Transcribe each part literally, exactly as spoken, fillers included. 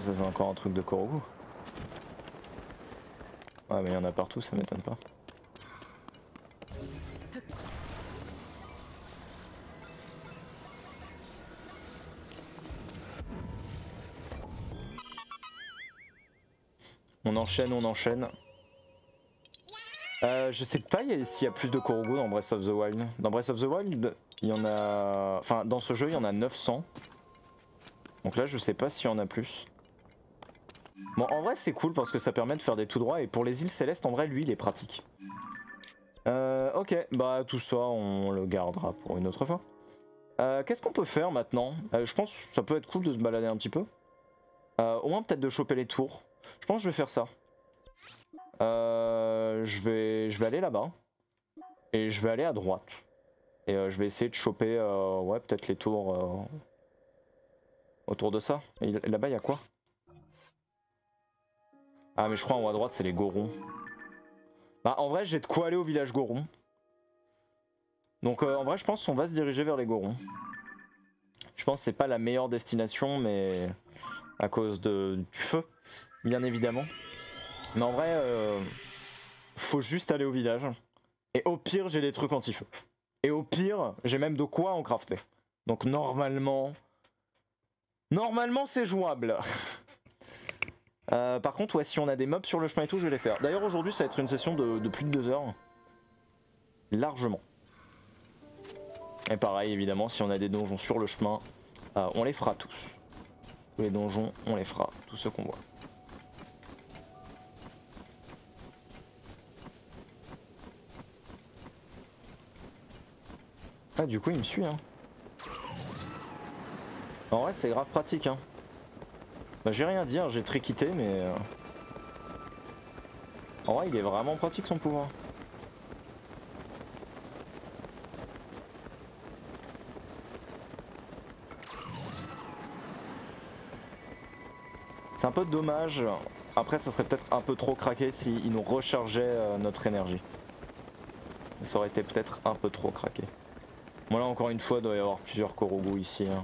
ça c'est encore un truc de Korogu. Ouais mais il y en a partout, ça m'étonne pas. On enchaîne, on enchaîne. Euh, je sais pas s'il y a plus de Korogu dans Breath of the Wild. Dans Breath of the Wild, il y en a... Enfin, dans ce jeu, il y en a neuf cents. Donc là, je sais pas s'il y en a plus. Bon, en vrai, c'est cool parce que ça permet de faire des tout droits. Et pour les îles célestes, en vrai, lui, il est pratique. Euh, ok, bah tout ça, on le gardera pour une autre fois. Euh, Qu'est-ce qu'on peut faire maintenant? euh, Je pense que ça peut être cool de se balader un petit peu. Euh, au moins, peut-être de choper les tours. Je pense que je vais faire ça. Euh, je vais, je vais aller là-bas. Et je vais aller à droite. Et euh, je vais essayer de choper, euh, ouais, peut-être les tours euh, autour de ça. Et là-bas, il y a quoi? Ah, mais je crois en haut à droite, c'est les Gorons. Bah, en vrai, j'ai de quoi aller au village Goron. Donc, euh, en vrai, je pense qu'on va se diriger vers les Gorons. Je pense que c'est pas la meilleure destination, mais à cause de, du feu, bien évidemment. Mais en vrai, euh, faut juste aller au village. Et au pire, j'ai des trucs anti-feu. Et au pire, j'ai même de quoi en crafter. Donc normalement... Normalement, c'est jouable. euh, par contre, ouais, si on a des mobs sur le chemin et tout, je vais les faire. D'ailleurs, aujourd'hui, ça va être une session de, de plus de deux heures. Largement. Et pareil, évidemment, si on a des donjons sur le chemin, euh, on les fera tous. Tous les donjons, on les fera. Tous ceux qu'on voit. Ah, du coup, il me suit, hein. En vrai, c'est grave pratique, hein. Bah, j'ai rien à dire, j'ai très quitté, mais... Euh... En vrai, il est vraiment pratique, son pouvoir. C'est un peu dommage. Après, ça serait peut-être un peu trop craqué s'il nous rechargeait euh, notre énergie. Ça aurait été peut-être un peu trop craqué. Bon là, encore une fois, il doit y avoir plusieurs Korogu ici. Hein.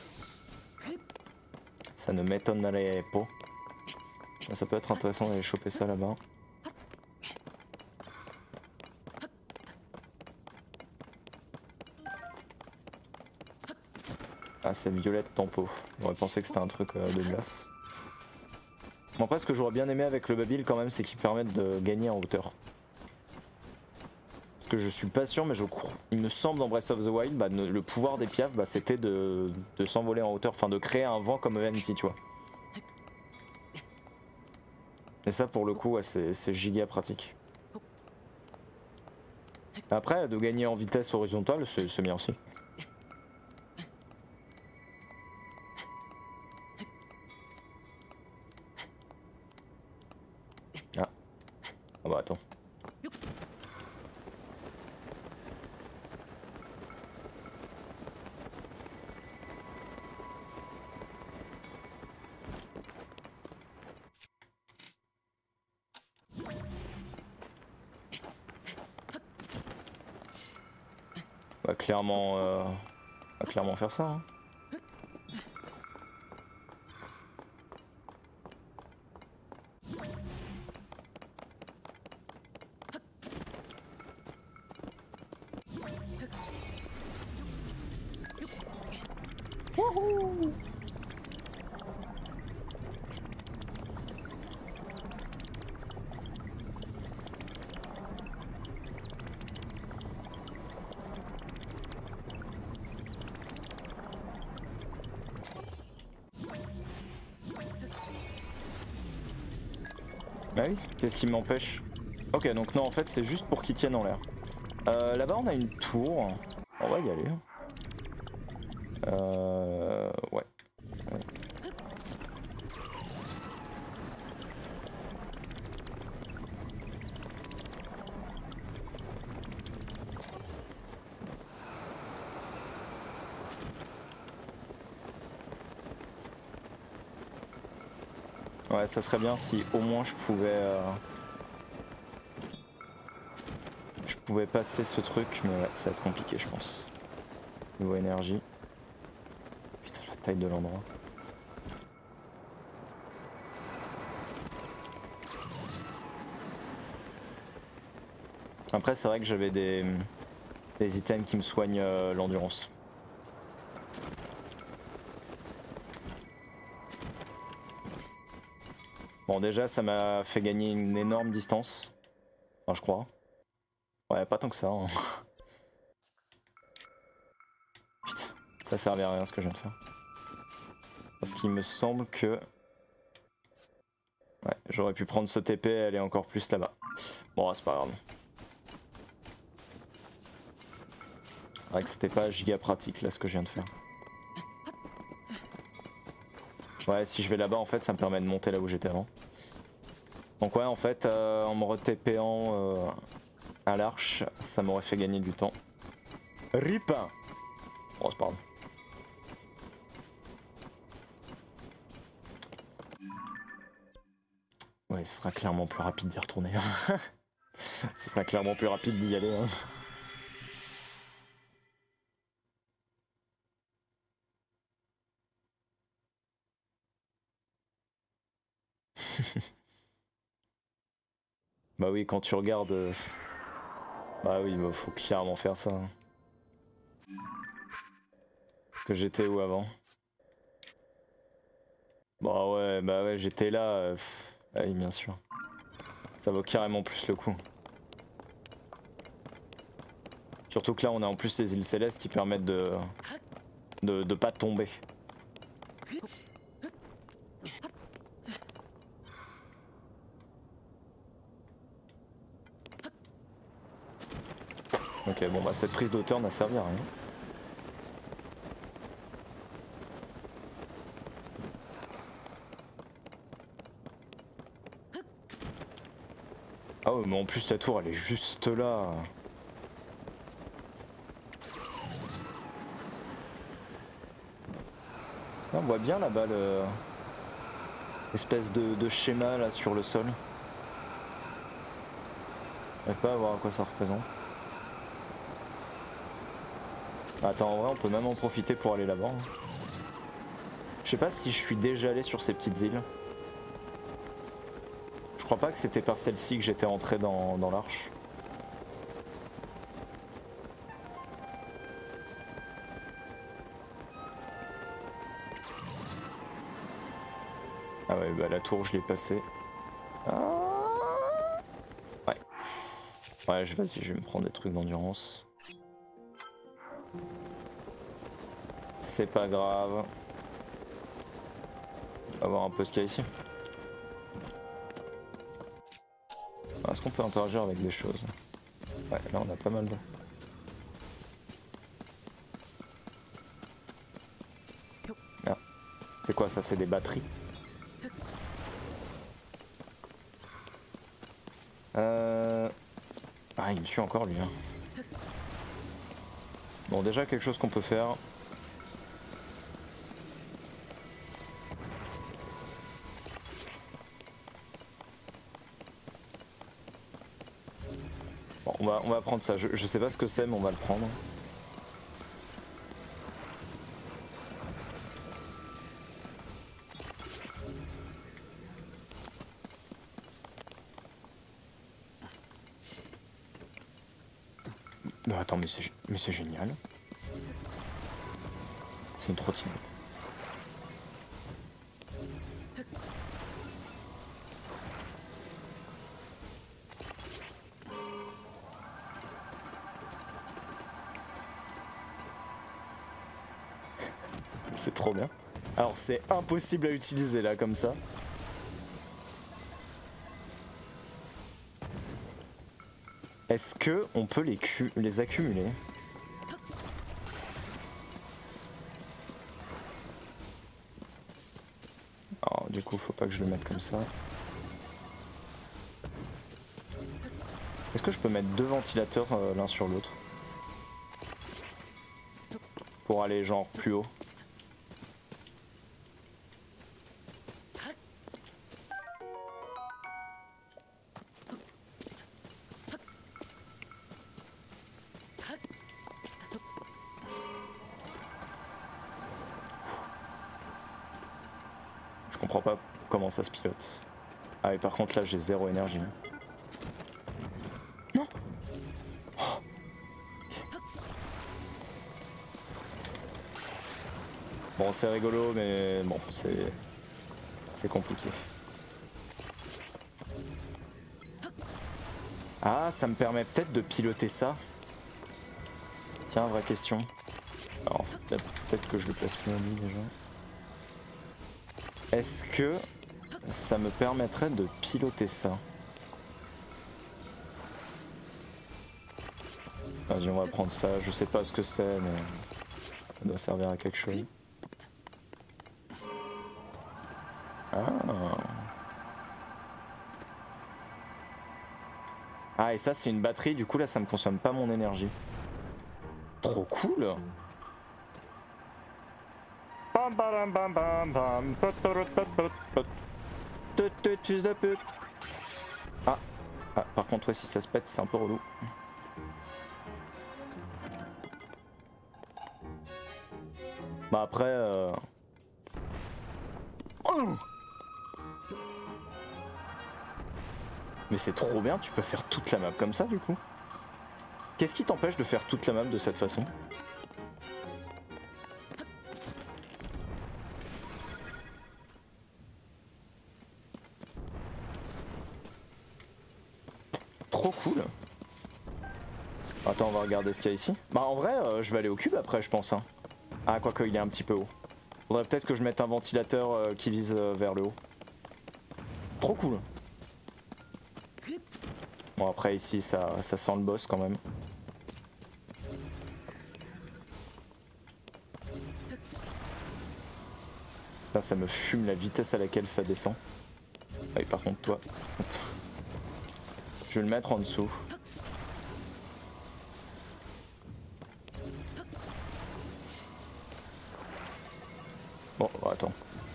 Ça ne m'étonnerait pas. Ça peut être intéressant d'aller choper ça là-bas. Ah, c'est Violette Tempo. J'aurais pensé que c'était un truc euh, de glace. Bon, après, ce que j'aurais bien aimé avec le Babil quand même, c'est qu'il permette de gagner en hauteur. Parce que je suis pas sûr, mais je cours. Il me semble dans Breath of the Wild, bah, le pouvoir des piafs, bah, c'était de, de s'envoler en hauteur, enfin de créer un vent comme Vanity, tu vois. Et ça, pour le coup, ouais, c'est giga pratique. Après, de gagner en vitesse horizontale, c'est bien aussi. Ah. Ah bah attends. On va clairement, euh, on va clairement faire ça. Hein. Wouhou! Bah oui, qu'est-ce qui m'empêche? Ok, donc non, en fait, c'est juste pour qu'ils tiennent en l'air. Euh, Là-bas, on a une tour. On va y aller. Euh... Ouais. ouais. Ouais, ça serait bien si au moins je pouvais... Euh... Je pouvais passer ce truc, mais ouais, ça va être compliqué, je pense. Niveau énergie. Putain, la taille de l'endroit. Après c'est vrai que j'avais des, des items qui me soignent euh, l'endurance. Bon déjà ça m'a fait gagner une énorme distance. Enfin je crois. Ouais pas tant que ça. Hein. Putain, ça servait à rien ce que je viens de faire. Parce qu'il me semble que... Ouais, j'aurais pu prendre ce T P et aller encore plus là-bas. Bon, c'est pas grave. C'est vrai que c'était pas giga pratique là ce que je viens de faire. Ouais, si je vais là-bas en fait ça me permet de monter là où j'étais avant. Donc ouais en fait euh, en me re-TPant euh, à l'arche, ça m'aurait fait gagner du temps. Rip. Bon c'est pas grave. Ouais, ce sera clairement plus rapide d'y retourner. Ce sera clairement plus rapide d'y aller. Hein. Bah oui, quand tu regardes... Euh... Bah oui, bah faut clairement faire ça. Hein. Que j'étais où avant? Bah ouais, bah ouais, j'étais là. Euh... Pff... Ah oui, bien sûr. Ça vaut carrément plus le coup. Surtout que là, on a en plus les îles célestes qui permettent de... de, de pas tomber. Ok, bon bah cette prise d'auteur n'a servi à rien. Ah ouais, mais en plus ta tour elle est juste là. On voit bien là-bas le... espèce de, de schéma là sur le sol. J'arrive pas à voir à quoi ça représente. Attends, en vrai on peut même en profiter pour aller là-bas. Hein. Je sais pas si je suis déjà allé sur ces petites îles. Je crois pas que c'était par celle-ci que j'étais rentré dans, dans l'arche. Ah ouais, bah la tour je l'ai passée. Ah ouais. Ouais, je vas-y, je vais me prendre des trucs d'endurance. C'est pas grave. On va voir un peu ce qu'il y a ici. Est-ce qu'on peut interagir avec des choses? Ouais, là on a pas mal de... Ah. C'est quoi ça? C'est des batteries? Euh... Ah, il me suit encore lui. Hein. Bon, déjà quelque chose qu'on peut faire. Bon, on va, on va prendre ça. Je, je sais pas ce que c'est, mais on va le prendre. Bah attends, mais c'est mais c'est génial. C'est une trottinette. C'est trop bien. Alors c'est impossible à utiliser là comme ça. Est-ce que on peut les, les accumuler? Alors du coup faut pas que je le mette comme ça. Est-ce que je peux mettre deux ventilateurs euh, l'un sur l'autre? Pour aller genre plus haut. Je comprends pas comment ça se pilote. Ah et par contre là j'ai zéro énergie. Non. Bon, c'est rigolo, mais bon, c'est... C'est compliqué. Ah, ça me permet peut-être de piloter ça. Tiens, vraie question. Alors, peut-être que je le place plus en ligne déjà. Est-ce que ça me permettrait de piloter ça? Vas-y, on va prendre ça. Je sais pas ce que c'est, mais ça doit servir à quelque chose. Ah. Ah, et ça, c'est une batterie. Du coup, là, ça me consomme pas mon énergie. Trop cool. Ah, ah, par contre, ouais, si ça se pète, c'est un peu relou. Bah après... Euh... Oh, mais c'est trop bien, tu peux faire toute la map comme ça du coup. Qu'est-ce qui t'empêche de faire toute la map de cette façon? Trop cool. Attends, on va regarder ce qu'il y a ici. Bah en vrai, euh, je vais aller au cube après, je pense. Hein. Ah, quoique, il est un petit peu haut. Faudrait peut-être que je mette un ventilateur euh, qui vise euh, vers le haut. Trop cool. Bon, après, ici, ça, ça sent le boss quand même. Là, ça me fume la vitesse à laquelle ça descend. Ah oui, par contre, toi. Je vais le mettre en dessous. Bon, attends.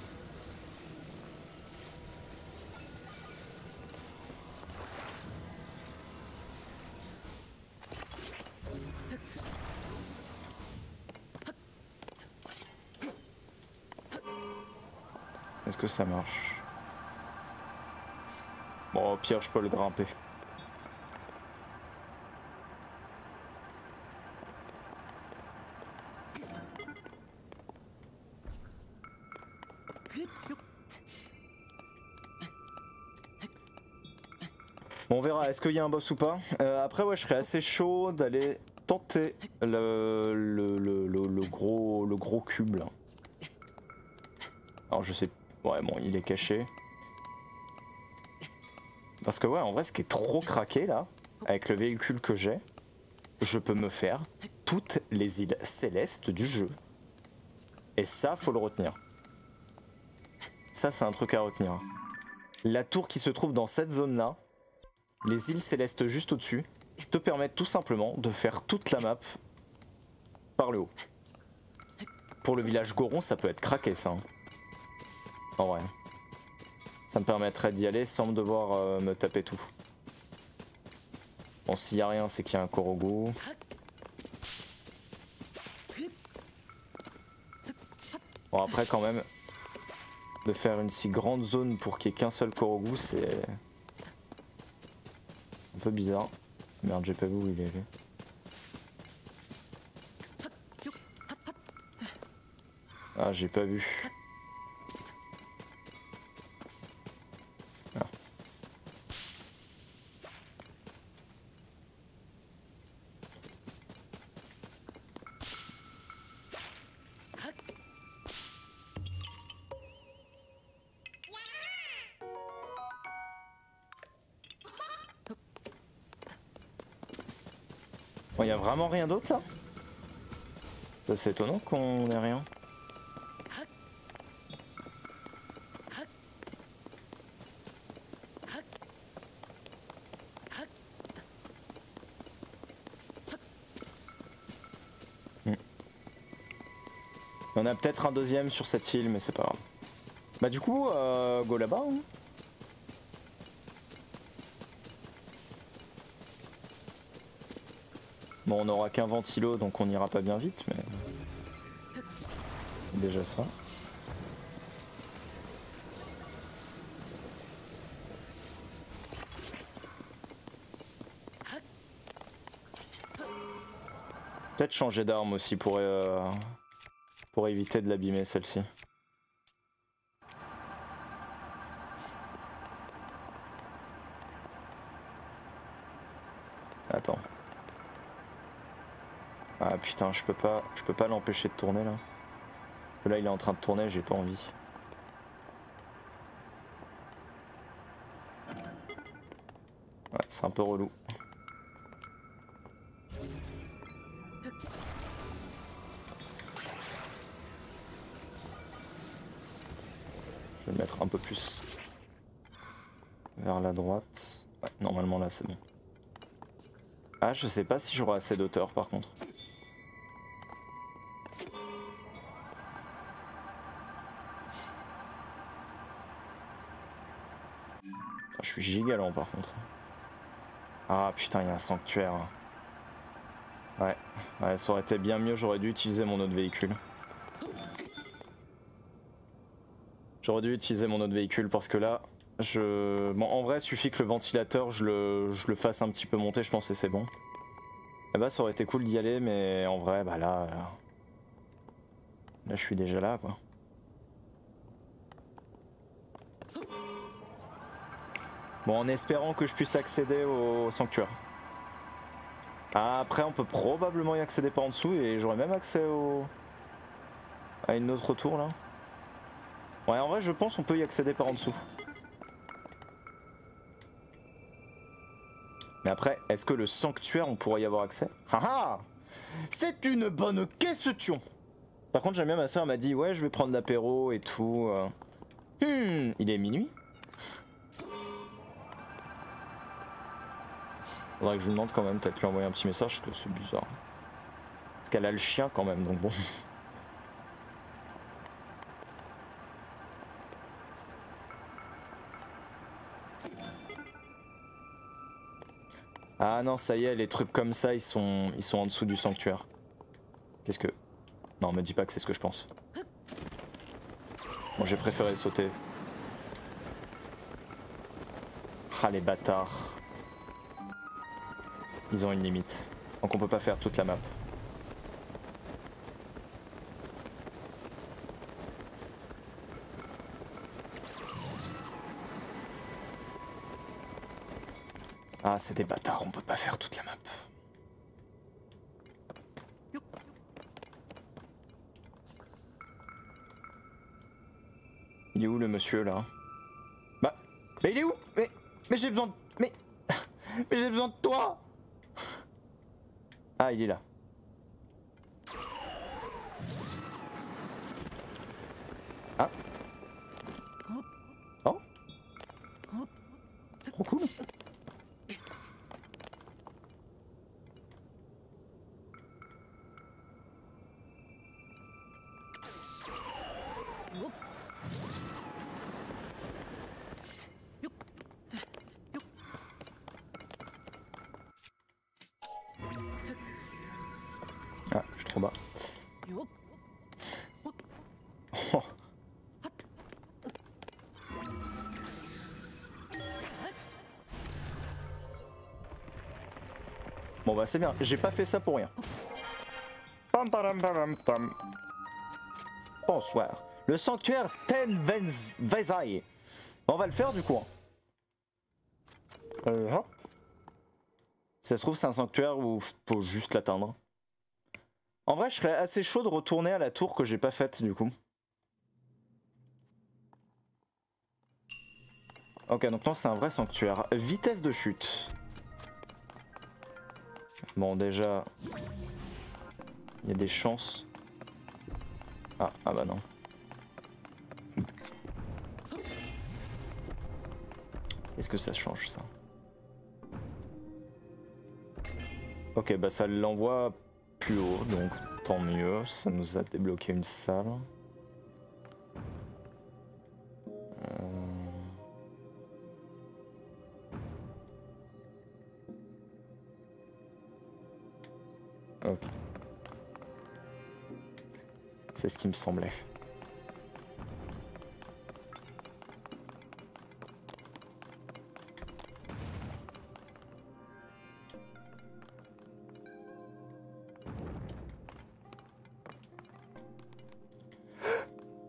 Est-ce que ça marche? Bon, au pire, je peux le grimper. Bon, on verra, est-ce qu'il y a un boss ou pas. euh, Après, ouais, je serais assez chaud d'aller tenter le, le, le, le, le gros, le gros cube là. Alors je sais... Ouais, bon, il est caché. Parce que ouais, en vrai, ce qui est trop craqué là, avec le véhicule que j'ai, je peux me faire toutes les îles célestes du jeu. Et ça, faut le retenir. Ça, c'est un truc à retenir. La tour qui se trouve dans cette zone-là, les îles célestes juste au-dessus, te permettent tout simplement de faire toute la map par le haut. Pour le village Goron, ça peut être craqué ça. Hein. En vrai. Ça me permettrait d'y aller sans devoir euh, me taper tout. Bon, s'il y a rien, c'est qu'il y a un Korogu. Bon, après, quand même, de faire une si grande zone pour qu'il n'y ait qu'un seul Korogu, c'est un peu bizarre. Merde, j'ai pas vu où il est allé. Ah, j'ai pas vu. Ah. Bon, y a vraiment rien d'autre là? Ça, c'est étonnant qu'on ait rien. On a peut-être un deuxième sur cette île, mais c'est pas grave. Bah du coup, euh, go là-bas. Hein. Bon, on n'aura qu'un ventilo, donc on n'ira pas bien vite, mais... Déjà ça. Peut-être changer d'arme aussi pourrait... Euh... pour éviter de l'abîmer celle-ci. Attends. Ah putain, je peux pas, je peux pas l'empêcher de tourner là. Parce que là il est en train de tourner, j'ai pas envie. Ouais, c'est un peu relou. Je vais le mettre un peu plus vers la droite. Ouais, normalement là c'est bon. Ah, je sais pas si j'aurai assez d'auteur par contre. Je suis giga lent par contre. Ah putain, il y a un sanctuaire. Ouais, ouais, ça aurait été bien mieux, j'aurais dû utiliser mon autre véhicule. J'aurais dû utiliser mon autre véhicule parce que là, je... Bon, en vrai, il suffit que le ventilateur, je le, je le fasse un petit peu monter, je pense que c'est bon. Et bah, ça aurait été cool d'y aller, mais en vrai, bah là... Là, je suis déjà là, quoi. Bon, en espérant que je puisse accéder au sanctuaire. Ah, après, on peut probablement y accéder par en dessous, et j'aurais même accès au... à une autre tour, là. Ouais, en vrai, je pense qu'on peut y accéder par en dessous. Mais après, est-ce que le sanctuaire, on pourrait y avoir accès? Ah ah! C'est une bonne question! Par contre, j'aime bien, ma soeur m'a dit, ouais, je vais prendre l'apéro et tout. Hmm, il est minuit? Faudrait que je lui demande quand même, peut-être lui envoyer un petit message, parce que c'est bizarre. Parce qu'elle a le chien quand même, donc bon. Ah non, ça y est, les trucs comme ça, ils sont, ils sont en dessous du sanctuaire. Qu'est-ce que... Non, me dis pas que c'est ce que je pense. Bon, j'ai préféré sauter. Ah, les bâtards. Ils ont une limite. Donc on peut pas faire toute la map. Ah, c'est des bâtards, on peut pas faire toute la map. Il est où le monsieur là? Bah, mais il est où? Mais, mais j'ai besoin de... Mais, mais j'ai besoin de toi! Ah, il est là. Ah. Oh. Trop cool. Ah, je suis trop bas. Oh. Bon bah c'est bien, j'ai pas fait ça pour rien. Pam, pam, pam, pam. Bonsoir. Le sanctuaire Ten Vezai. On va le faire du coup. Euh, hein. Ça se trouve c'est un sanctuaire où faut juste l'atteindre. En vrai je serais assez chaud de retourner à la tour que j'ai pas faite du coup. Ok, donc non c'est un vrai sanctuaire. Vitesse de chute. Bon déjà... Il y a des chances. Ah, ah bah non. Est-ce que ça change ça? Ok, bah ça l'envoie plus haut, donc tant mieux. Ça nous a débloqué une salle. Euh... Ok. C'est ce qui me semblait.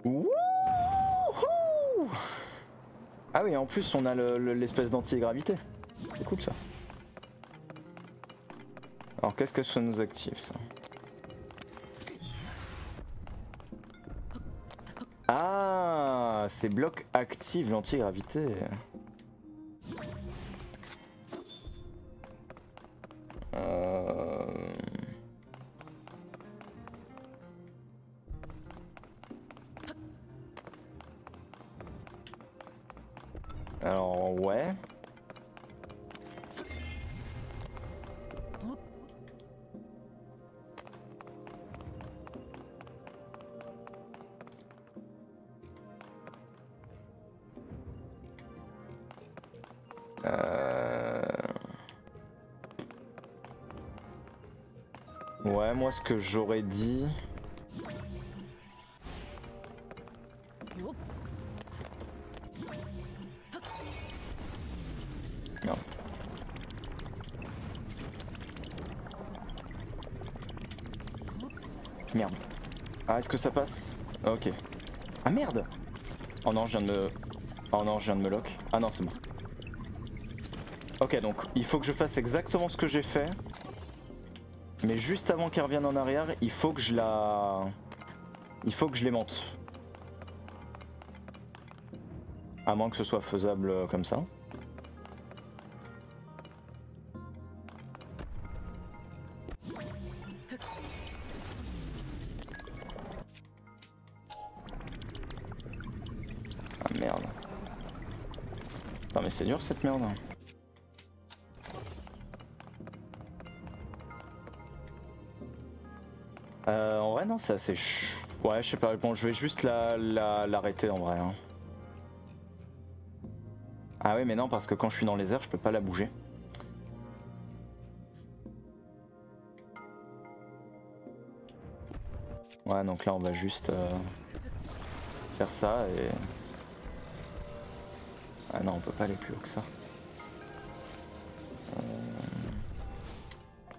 Wouhou! Ah oui, en plus on a l'espèce d'anti-gravité. C'est cool ça. Alors qu'est-ce que ça nous active ça? Ah, ces blocs activent l'anti-gravité. Euh... Alors ouais. Euh... Ouais, moi ce que j'aurais dit... Non. Merde. Ah, est-ce que ça passe? Ok. Ah merde! Oh non, je viens de me... Oh non, je viens de me lock. Ah non, c'est bon. Ok, donc il faut que je fasse exactement ce que j'ai fait. Mais juste avant qu'elle revienne en arrière, il faut que je la... Il faut que je l'aimante. À moins que ce soit faisable comme ça. Ah merde. Non mais c'est dur cette merde. Euh, en vrai non, c'est assez ch... Ouais, je sais pas, bon je vais juste la, la, l'arrêter en vrai. Hein. Ah oui mais non, parce que quand je suis dans les airs, je peux pas la bouger. Ouais, donc là on va juste euh, faire ça et... Ah non, on peut pas aller plus haut que ça. Euh... Comment ?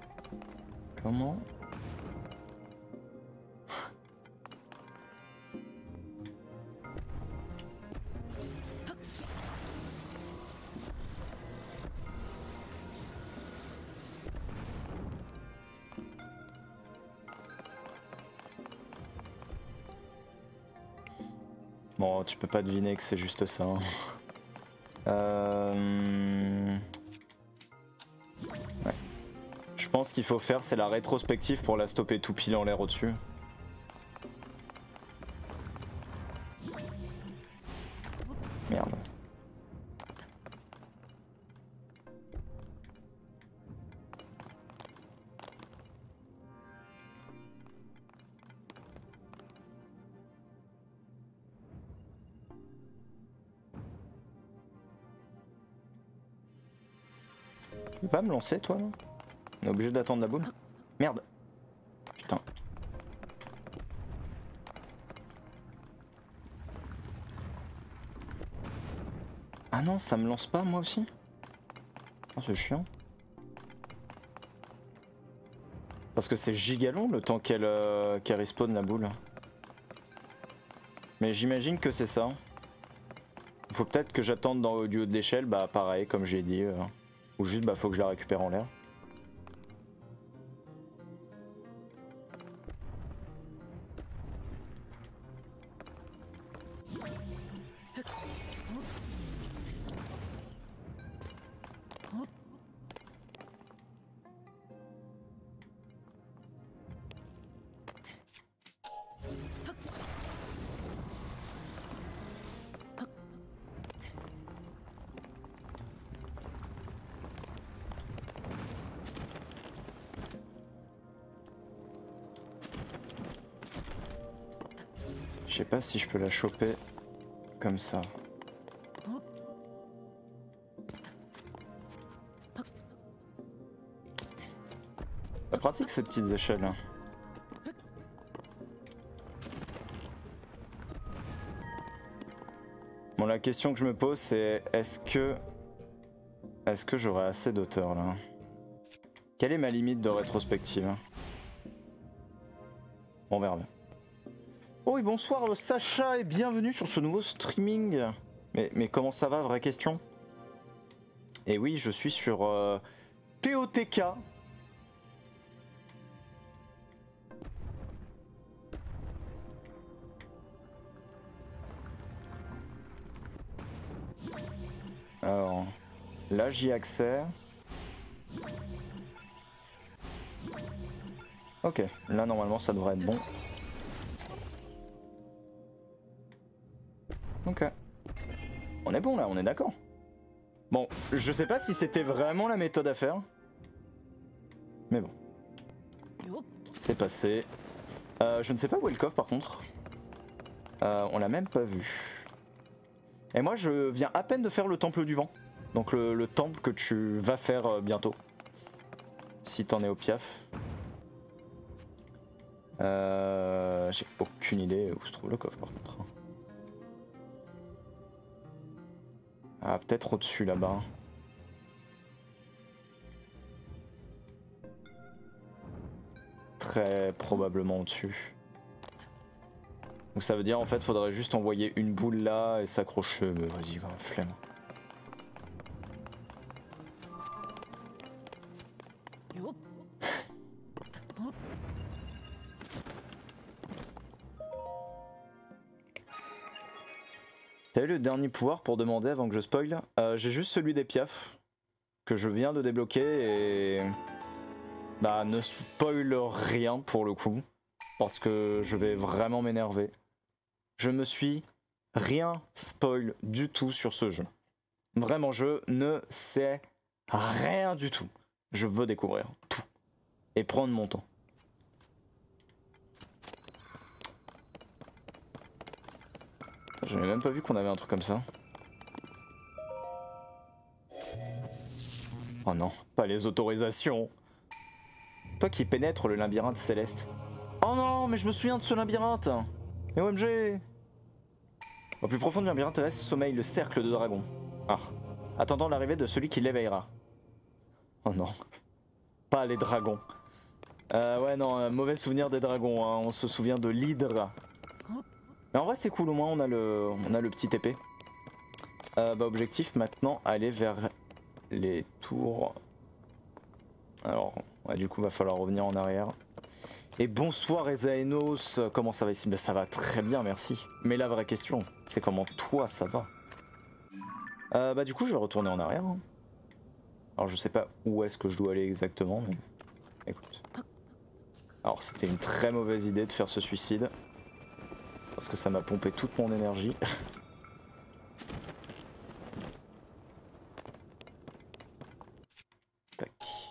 Bon, tu peux pas deviner que c'est juste ça. Hein. euh... Ouais. Je pense qu'il faut faire, c'est la rétrospective pour la stopper tout pile en l'air au-dessus. Merde. Tu peux pas me lancer toi là? On est obligé d'attendre la boule? Merde. Putain. Ah non, ça me lance pas moi aussi? Oh, c'est chiant. Parce que c'est giga long le temps qu'elle euh, qu'elle respawn la boule. Mais j'imagine que c'est ça. Il faut peut-être que j'attende dans le haut de l'échelle, bah pareil comme j'ai dit. Euh, ou juste bah faut que je la récupère en l'air. Je sais pas si je peux la choper comme ça. C'est pratique ces petites échelles. Hein. Bon, la question que je me pose c'est est-ce que est-ce que j'aurai assez d'auteur là? Quelle est ma limite de rétrospective? On verra bien. Oh et bonsoir euh, Sacha et bienvenue sur ce nouveau streaming. Mais, mais comment ça va, vraie question? Et oui, je suis sur euh, T O T K. Alors, là j'y ai accès. Ok, là normalement ça devrait être bon. Ok. On est bon là, on est d'accord. Bon, je sais pas si c'était vraiment la méthode à faire. Mais bon. C'est passé. Euh, je ne sais pas où est le coffre par contre. Euh, on l'a même pas vu. Et moi je viens à peine de faire le temple du vent. Donc le, le temple que tu vas faire euh, bientôt. Si t'en es au piaf. Euh, J'ai aucune idée où se trouve le coffre par contre. Ah, peut-être au-dessus là-bas. Très probablement au-dessus. Donc ça veut dire en fait faudrait juste envoyer une boule là et s'accrocher. Mais vas-y, va, flemme. T'as eu le dernier pouvoir pour demander avant que je spoil? euh, J'ai juste celui des piafs que je viens de débloquer et bah ne spoil rien pour le coup parce que je vais vraiment m'énerver. Je me suis rien spoil du tout sur ce jeu. Vraiment, je ne sais rien du tout. Je veux découvrir tout et prendre mon temps. J'avais même pas vu qu'on avait un truc comme ça. Oh non, pas les autorisations. Toi qui pénètres le labyrinthe céleste. Oh non, mais je me souviens de ce labyrinthe. Mais O M G. Au plus profond du labyrinthe terrestre sommeille le cercle de dragon. Ah, attendant l'arrivée de celui qui l'éveillera. Oh non, pas les dragons. Euh, ouais non, un mauvais souvenir des dragons, hein. On se souvient de l'hydre. Mais en vrai c'est cool, au moins on a le, on a le petit épée. Euh, bah objectif maintenant, aller vers les tours. Alors, ouais, du coup va falloir revenir en arrière. Et bonsoir Ezaenos, comment ça va ici? Bah ça va très bien, merci. Mais la vraie question, c'est comment toi ça va? euh, Bah du coup je vais retourner en arrière. Hein. Alors je sais pas où est-ce que je dois aller exactement, mais écoute. Alors c'était une très mauvaise idée de faire ce suicide. Parce que ça m'a pompé toute mon énergie. Tac.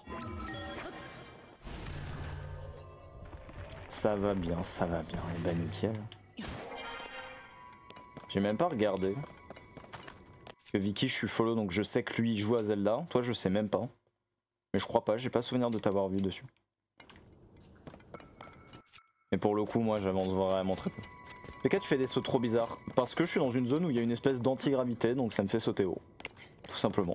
Ça va bien, ça va bien. Et bah nickel. J'ai même pas regardé. Parce que Vicky, je suis follow, donc je sais que lui il joue à Zelda. Toi, je sais même pas. Mais je crois pas, j'ai pas souvenir de t'avoir vu dessus. Mais pour le coup, moi, j'avance vraiment très peu. P K, tu fais des sauts trop bizarres. Parce que je suis dans une zone où il y a une espèce d'antigravité, donc ça me fait sauter haut. Tout simplement.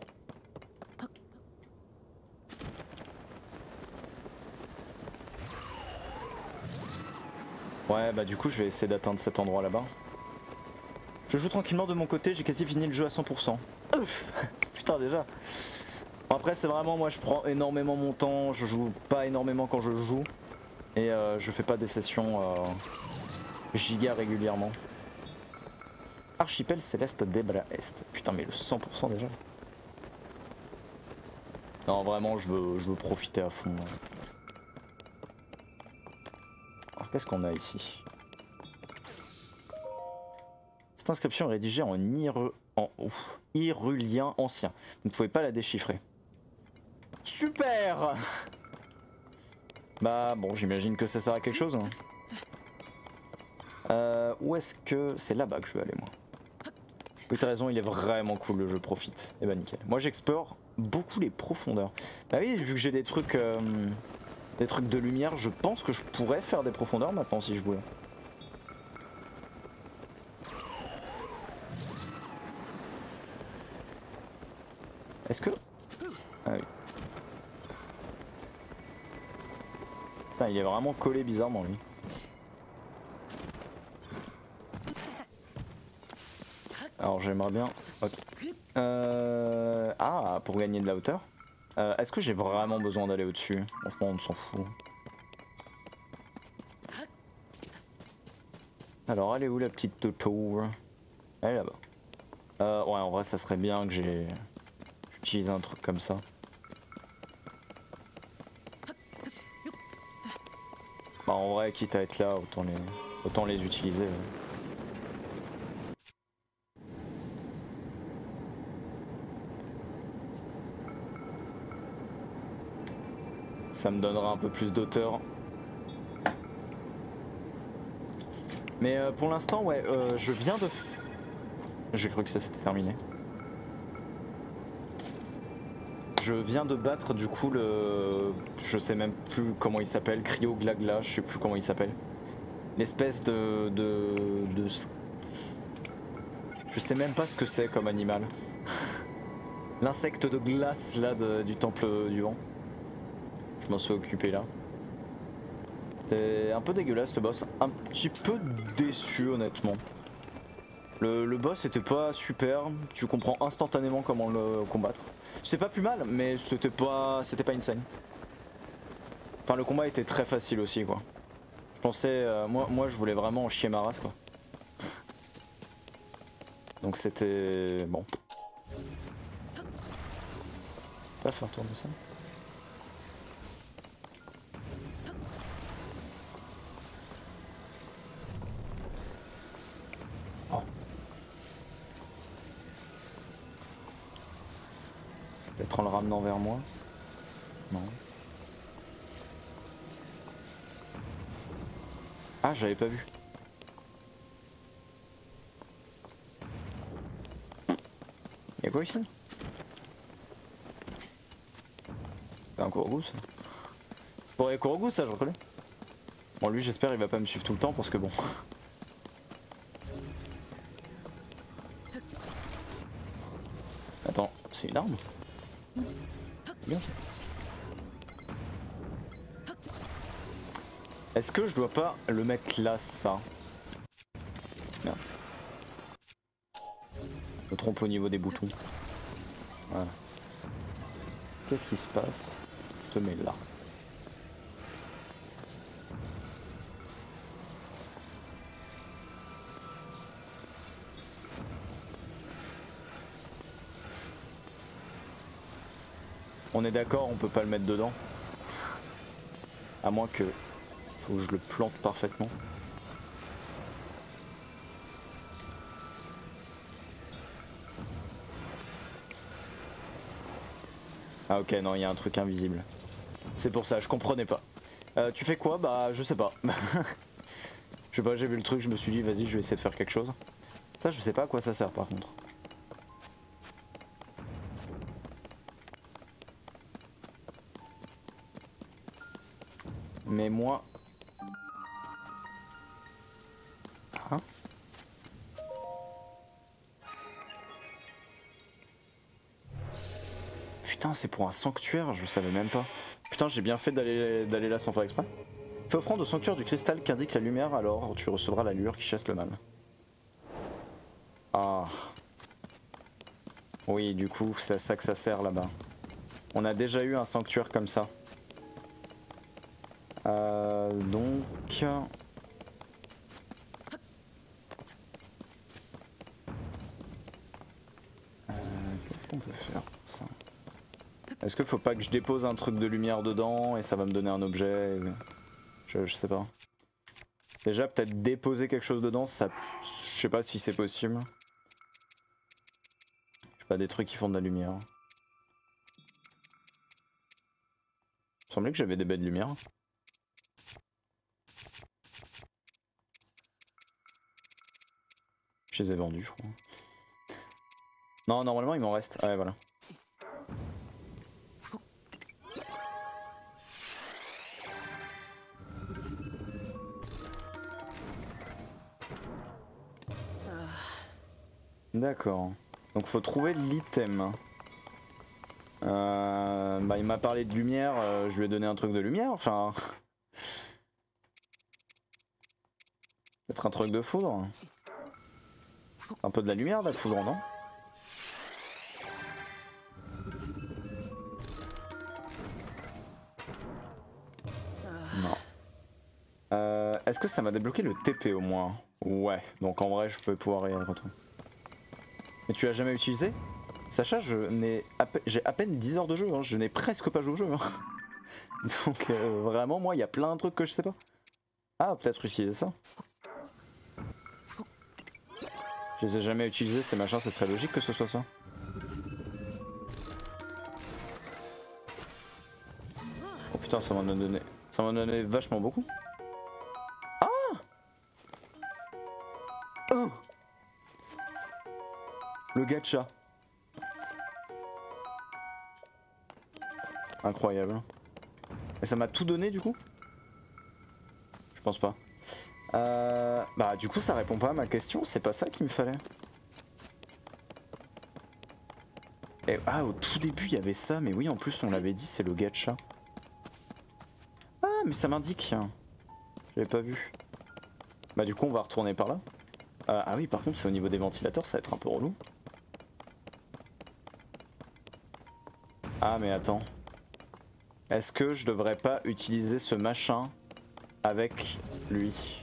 Ouais, bah du coup, je vais essayer d'atteindre cet endroit là-bas. Je joue tranquillement de mon côté, j'ai quasi fini le jeu à cent pour cent. Putain, déjà. Après, c'est vraiment, moi, je prends énormément mon temps, je joue pas énormément quand je joue. Et euh, je fais pas des sessions euh, giga régulièrement. Archipel Céleste d'Ebra Est. Putain, mais le cent pour cent déjà. Non, vraiment, je veux, je veux profiter à fond. Alors, qu'est-ce qu'on a ici? Cette inscription est rédigée en, iru... en ouf, irulien ancien. Vous ne pouvez pas la déchiffrer. Super. Bah bon, j'imagine que ça sert à quelque chose. Hein. Euh, où est-ce que... C'est là-bas que je veux aller, moi. Oui, t'as raison, il est vraiment cool le jeu, profite. Et bah nickel. Moi, j'explore beaucoup les profondeurs. Bah oui, vu que j'ai des trucs... Euh, des trucs de lumière, je pense que je pourrais faire des profondeurs maintenant, si je voulais. Est-ce que... Ah oui. Putain, il est vraiment collé bizarrement, lui. Alors j'aimerais bien... Ok. Euh... Ah, pour gagner de la hauteur. Euh, Est-ce que j'ai vraiment besoin d'aller au-dessus? Franchement, on s'en fout. Alors, elle est où la petite tour? Elle est là-bas. Euh, ouais, en vrai, ça serait bien que j'ai... j'utilise un truc comme ça. Bah, en vrai, quitte à être là, autant les, autant les utiliser. Ouais. Ça me donnera un peu plus d'auteur. Mais euh, pour l'instant, ouais, euh, je viens de... J'ai cru que ça s'était terminé. Je viens de battre du coup le... Je sais même plus comment il s'appelle, Cryo Glagla, je sais plus comment il s'appelle. L'espèce de, de, de... Je sais même pas ce que c'est comme animal. L'insecte de glace là de, du temple du vent. Je m'en suis occupé là. C'était un peu dégueulasse le boss, un petit peu déçu honnêtement. Le, le boss était pas super, tu comprends instantanément comment le combattre. C'était pas plus mal, mais c'était pas, c'était pas insane. Enfin le combat était très facile aussi quoi. Je pensais, euh, moi, moi je voulais vraiment en chier ma race quoi. Donc c'était bon. Pas faire tourner ça. Oh. Peut-être en le ramenant vers moi. Non. Ah, j'avais pas vu. Y'a quoi ici? C'est un Korogu ça. Pour les Korogu ça je reconnais. Bon lui j'espère il va pas me suivre tout le temps parce que bon. Attends, c'est une arme? Bien ça. Est-ce que je dois pas le mettre là ça? Merde. Je me trompe au niveau des boutons. Voilà. Qu'est-ce qui se passe? Je te mets là. On est d'accord, on peut pas le mettre dedans. À moins que... Faut que je le plante parfaitement. Ah ok, non, il y a un truc invisible. C'est pour ça, je comprenais pas. Euh, tu fais quoi? Bah, je sais pas. Je sais pas, j'ai vu le truc, je me suis dit, vas-y, je vais essayer de faire quelque chose. Ça, je sais pas à quoi ça sert par contre. Mais moi... Hein? Putain, c'est pour un sanctuaire, je savais même pas. Putain, j'ai bien fait d'aller d'aller là sans faire exprès. Fais offrande au sanctuaire du cristal qu'indique la lumière, alors tu recevras la lueur qui chasse le mal. Ah. Oui, du coup, c'est à ça que ça sert là-bas. On a déjà eu un sanctuaire comme ça. Euh, donc... Euh, Qu'est-ce qu'on peut faire pour ça? Est-ce qu'il faut pas que je dépose un truc de lumière dedans et ça va me donner un objet? Je, je sais pas. Déjà, peut-être déposer quelque chose dedans, ça... Je sais pas si c'est possible. Je sais pas, des trucs qui font de la lumière. Il me semblait que j'avais des baies de lumière. Je les ai vendus, je crois. Non, normalement, il m'en reste. Ah ouais, voilà. D'accord. Donc faut trouver l'item. Euh, bah il m'a parlé de lumière, euh, je lui ai donné un truc de lumière, enfin... Peut-être un truc de foudre. Un peu de la lumière, la foudre, non? Non. Euh, Est-ce que ça m'a débloqué le T P au moins? Ouais, donc en vrai je peux pouvoir y retourner. Mais tu l'as jamais utilisé? Sacha, je n'ai j'ai à peine dix heures de jeu, hein. Je n'ai presque pas joué au jeu. Hein. Donc euh, vraiment moi il y a plein de trucs que je sais pas. Ah peut-être utiliser ça. Je les ai jamais utilisés ces machins, ça serait logique que ce soit ça. Oh putain ça m'en a donné. Ça m'en a donné vachement beaucoup. Ah oh le gacha. Incroyable. Et ça m'a tout donné du coup? Je pense pas. Euh, bah du coup ça répond pas à ma question, c'est pas ça qu'il me fallait. Et, ah au tout début il y avait ça, mais oui en plus on l'avait dit c'est le gacha. Ah mais ça m'indique. J'avais pas vu. Bah du coup on va retourner par là. Euh, ah oui par contre c'est au niveau des ventilateurs, ça va être un peu relou. Ah mais attends. Est-ce que je devrais pas utiliser ce machin avec lui?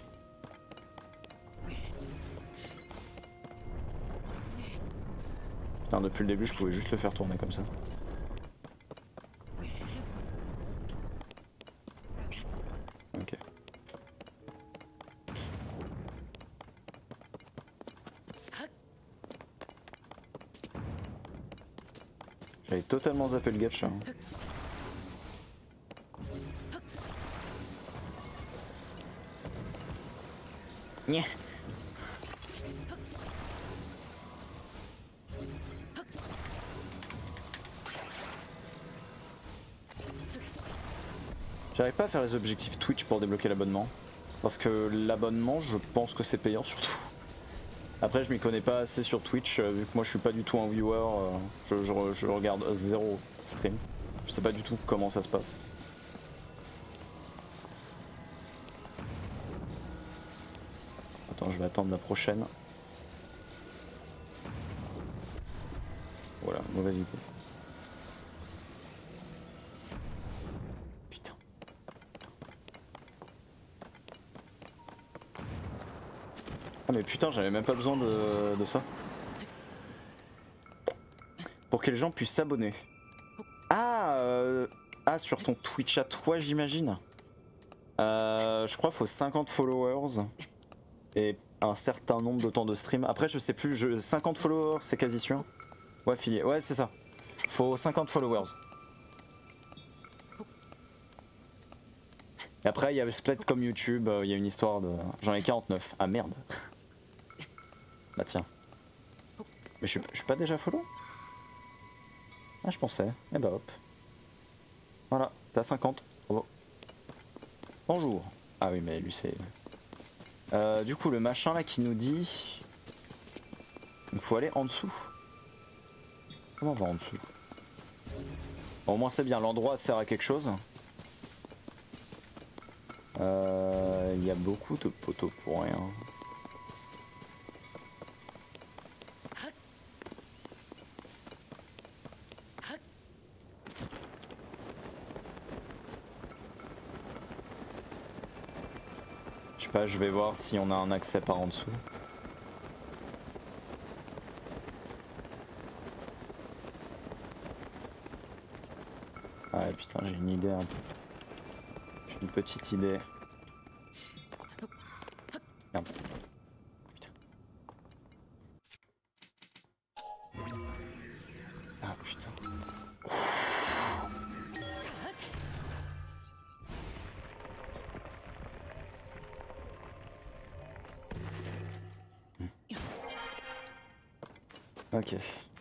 Putain, depuis le début je pouvais juste le faire tourner comme ça. Ok. J'avais totalement zappé le gacha. Hein. Nyeh. J'arrive pas à faire les objectifs Twitch pour débloquer l'abonnement. Parce que l'abonnement, je pense que c'est payant surtout. Après, je m'y connais pas assez sur Twitch, euh, vu que moi je suis pas du tout un viewer. Euh, je, je, je regarde zéro stream. Je sais pas du tout comment ça se passe. Attends, je vais attendre la prochaine. Voilà, mauvaise idée. Putain. Ah mais putain, j'avais même pas besoin de, de ça. Pour que les gens puissent s'abonner. Ah, euh, ah, sur ton Twitch à toi, j'imagine. Euh, je crois qu'il faut cinquante followers et un certain nombre de temps de stream. Après, je sais plus, je, cinquante followers, c'est quasi sûr. Ouais, affilié, ouais, c'est ça. Faut cinquante followers. Et après, il y a peut-être comme YouTube, il y a une histoire de. J'en ai quarante-neuf. Ah merde. Bah tiens. Mais je suis, je suis pas déjà follow? Ah, je pensais. Et bah hop. Voilà, t'as cinquante. Bravo. Bonjour. Ah oui, mais lui c'est. Euh, du coup, le machin là qui nous dit. Il faut aller en dessous. Comment on va en dessous? Bon, au moins c'est bien, l'endroit sert à quelque chose. Euh, il y a beaucoup de poteaux pour rien. Je sais pas, je vais voir si on a un accès par en dessous. Ah putain, j'ai une idée un peu. J'ai une petite idée. Merde. Putain. Ah putain. Ok.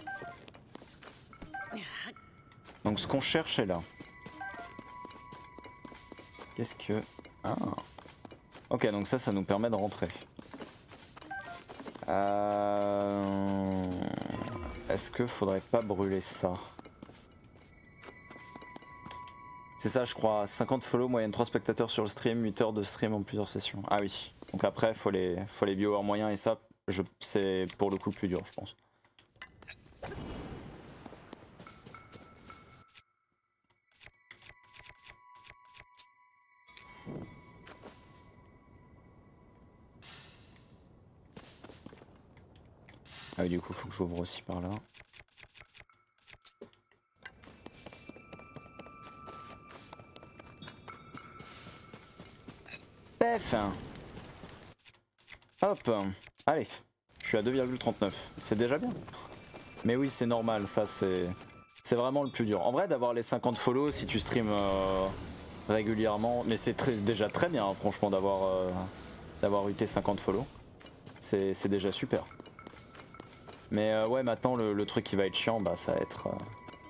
Donc ce qu'on cherche est là. Qu'est-ce que... Ah. Ok, donc ça, ça nous permet de rentrer. Euh... Est-ce que faudrait pas brûler ça? C'est ça, je crois. cinquante follow, moyenne trois spectateurs sur le stream, huit heures de stream en plusieurs sessions. Ah oui. Donc après, faut les, faut les viewers moyens et ça, c'est pour le coup le plus dur, je pense. Ah oui, du coup, faut que j'ouvre aussi par là. Pef. Hop. Allez, je suis à deux virgule trente-neuf. C'est déjà bien. Mais oui, c'est normal, ça c'est... C'est vraiment le plus dur. En vrai, d'avoir les cinquante follow si tu streams euh, régulièrement, mais c'est très, déjà très bien, hein, franchement, d'avoir euh, d'avoir eu tes cinquante follow. C'est déjà super. Mais euh, ouais, maintenant, le, le truc qui va être chiant, bah ça va être... Euh,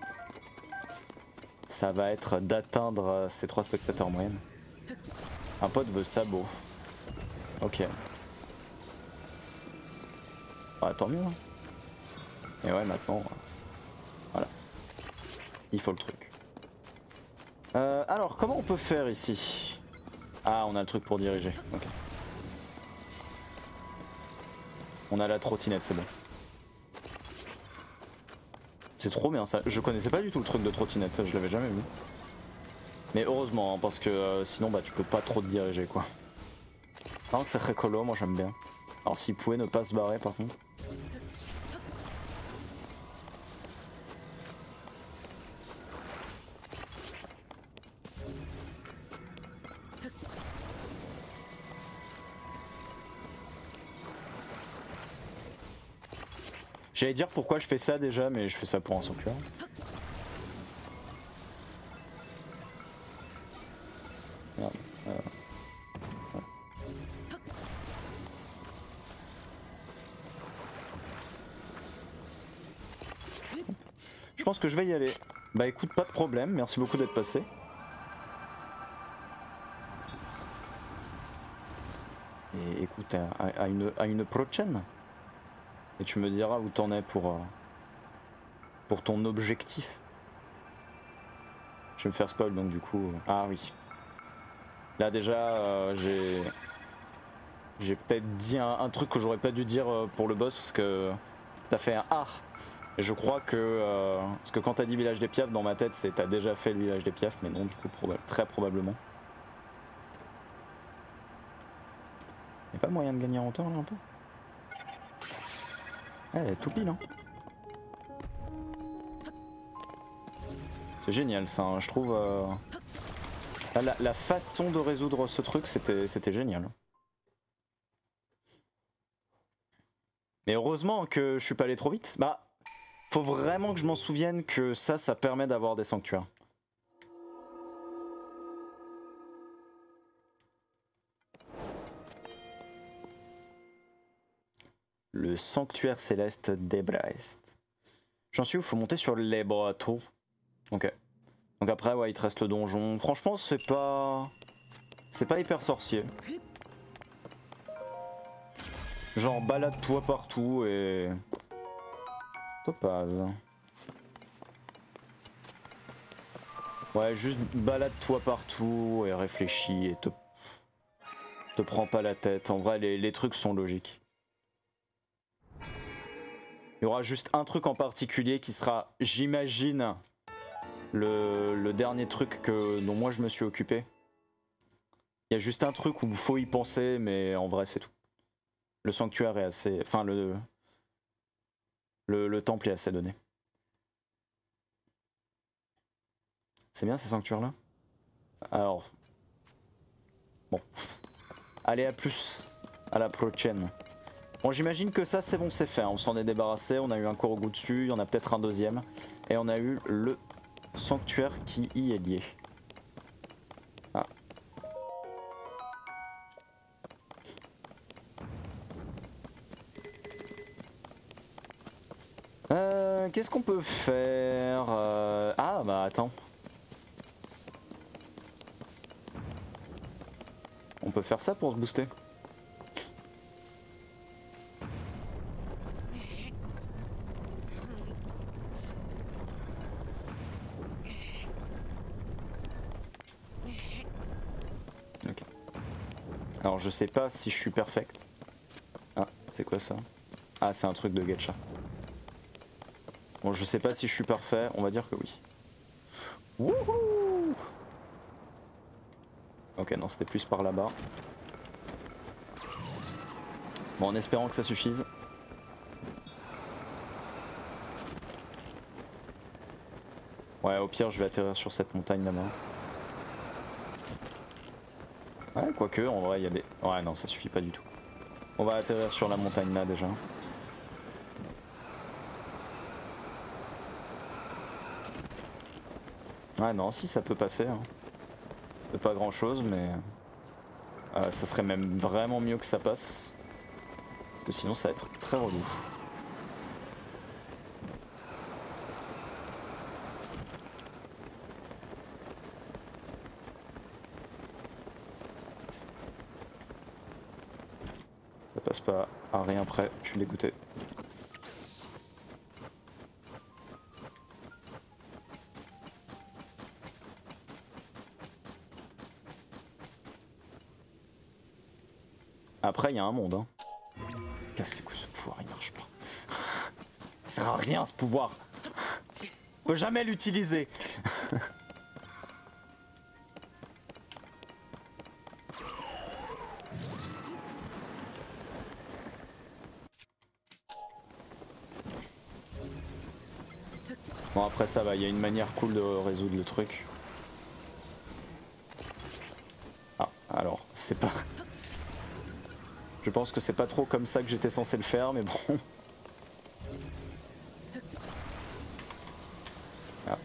ça va être d'atteindre euh, ces trois spectateurs en moyenne. Un pote veut sabot. Ok. Ah, tant mieux. Hein. Et ouais, maintenant... Euh, voilà. Il faut le truc. Euh, alors, comment on peut faire ici? Ah, on a le truc pour diriger. Ok. On a la trottinette, c'est bon. C'est trop bien ça. Je connaissais pas du tout le truc de trottinette, je l'avais jamais vu. Mais heureusement, hein, parce que euh, sinon bah tu peux pas trop te diriger quoi. Non, c'est rigolo, moi j'aime bien. Alors s'il pouvait ne pas se barrer par contre. J'allais dire pourquoi je fais ça déjà, mais je fais ça pour un sanctuaire. Merde. Euh... Ouais. Je pense que je vais y aller. Bah écoute, pas de problème, merci beaucoup d'être passé. Et écoute, à, à, une, à une prochaine. Et tu me diras où t'en es pour, euh, pour ton objectif. Je vais me faire spoil donc du coup... Euh... Ah oui. Là déjà, euh, j'ai... J'ai peut-être dit un, un truc que j'aurais pas dû dire euh, pour le boss parce que t'as fait un ah. Et je crois que... Euh, parce que quand t'as dit village des piafs, dans ma tête c'est t'as déjà fait le village des piafs, mais non du coup proba très probablement. Y'a pas moyen de gagner en hauteur là un peu? Eh, tout pile hein. C'est génial ça, hein. Je trouve... Euh... La, la façon de résoudre ce truc c'était c'était génial. Mais heureusement que je suis pas allé trop vite. Bah, faut vraiment que je m'en souvienne que ça, ça permet d'avoir des sanctuaires. Le sanctuaire céleste d'Ebraest. J'en suis où? Faut monter sur les bateaux. Ok. Donc après, ouais, il te reste le donjon. Franchement, c'est pas... C'est pas hyper sorcier. Genre, balade-toi partout et... Topaz. Ouais, juste balade-toi partout et réfléchis et te... Te prends pas la tête. En vrai, les, les trucs sont logiques. Il y aura juste un truc en particulier qui sera, j'imagine, le, le dernier truc que, dont moi je me suis occupé. Il y a juste un truc où il faut y penser, mais en vrai c'est tout. Le sanctuaire est assez... Enfin, le, le, le temple est assez donné. C'est bien ces sanctuaires-là? Alors... Bon. Allez, à plus. À la prochaine. Bon, j'imagine que ça, c'est bon, c'est fait. Hein. On s'en est débarrassé, on a eu un Korogu dessus, il y en a peut-être un deuxième. Et on a eu le sanctuaire qui y est lié. Ah. Euh, Qu'est-ce qu'on peut faire euh... Ah, bah attends. On peut faire ça pour se booster. Ok. Alors je sais pas si je suis perfect. Ah, C'est quoi ça? Ah, c'est un truc de gacha. Bon, je sais pas si je suis parfait, on va dire que oui. Wouhou! Ok, non, c'était plus par là-bas. Bon, en espérant que ça suffise. Ouais, au pire, je vais atterrir sur cette montagne là-bas. Ouais, quoique, en vrai, il y a des... Ouais, non, ça suffit pas du tout. On va atterrir sur la montagne là, déjà. Ouais, non, si, ça peut passer. Hein. C'est pas grand-chose, mais... Euh, ça serait même vraiment mieux que ça passe. Parce que sinon, ça va être très relou. Ça passe pas à rien près, je suis dégoûté. Après, il y a un monde. Hein. Casse les couilles, ce pouvoir, il marche pas. Ça sert à rien, ce pouvoir. On peut jamais l'utiliser. Bon, après ça va, il y a une manière cool de résoudre le truc. Ah, alors, c'est pas... Je pense que c'est pas trop comme ça que j'étais censé le faire, mais bon... Ah.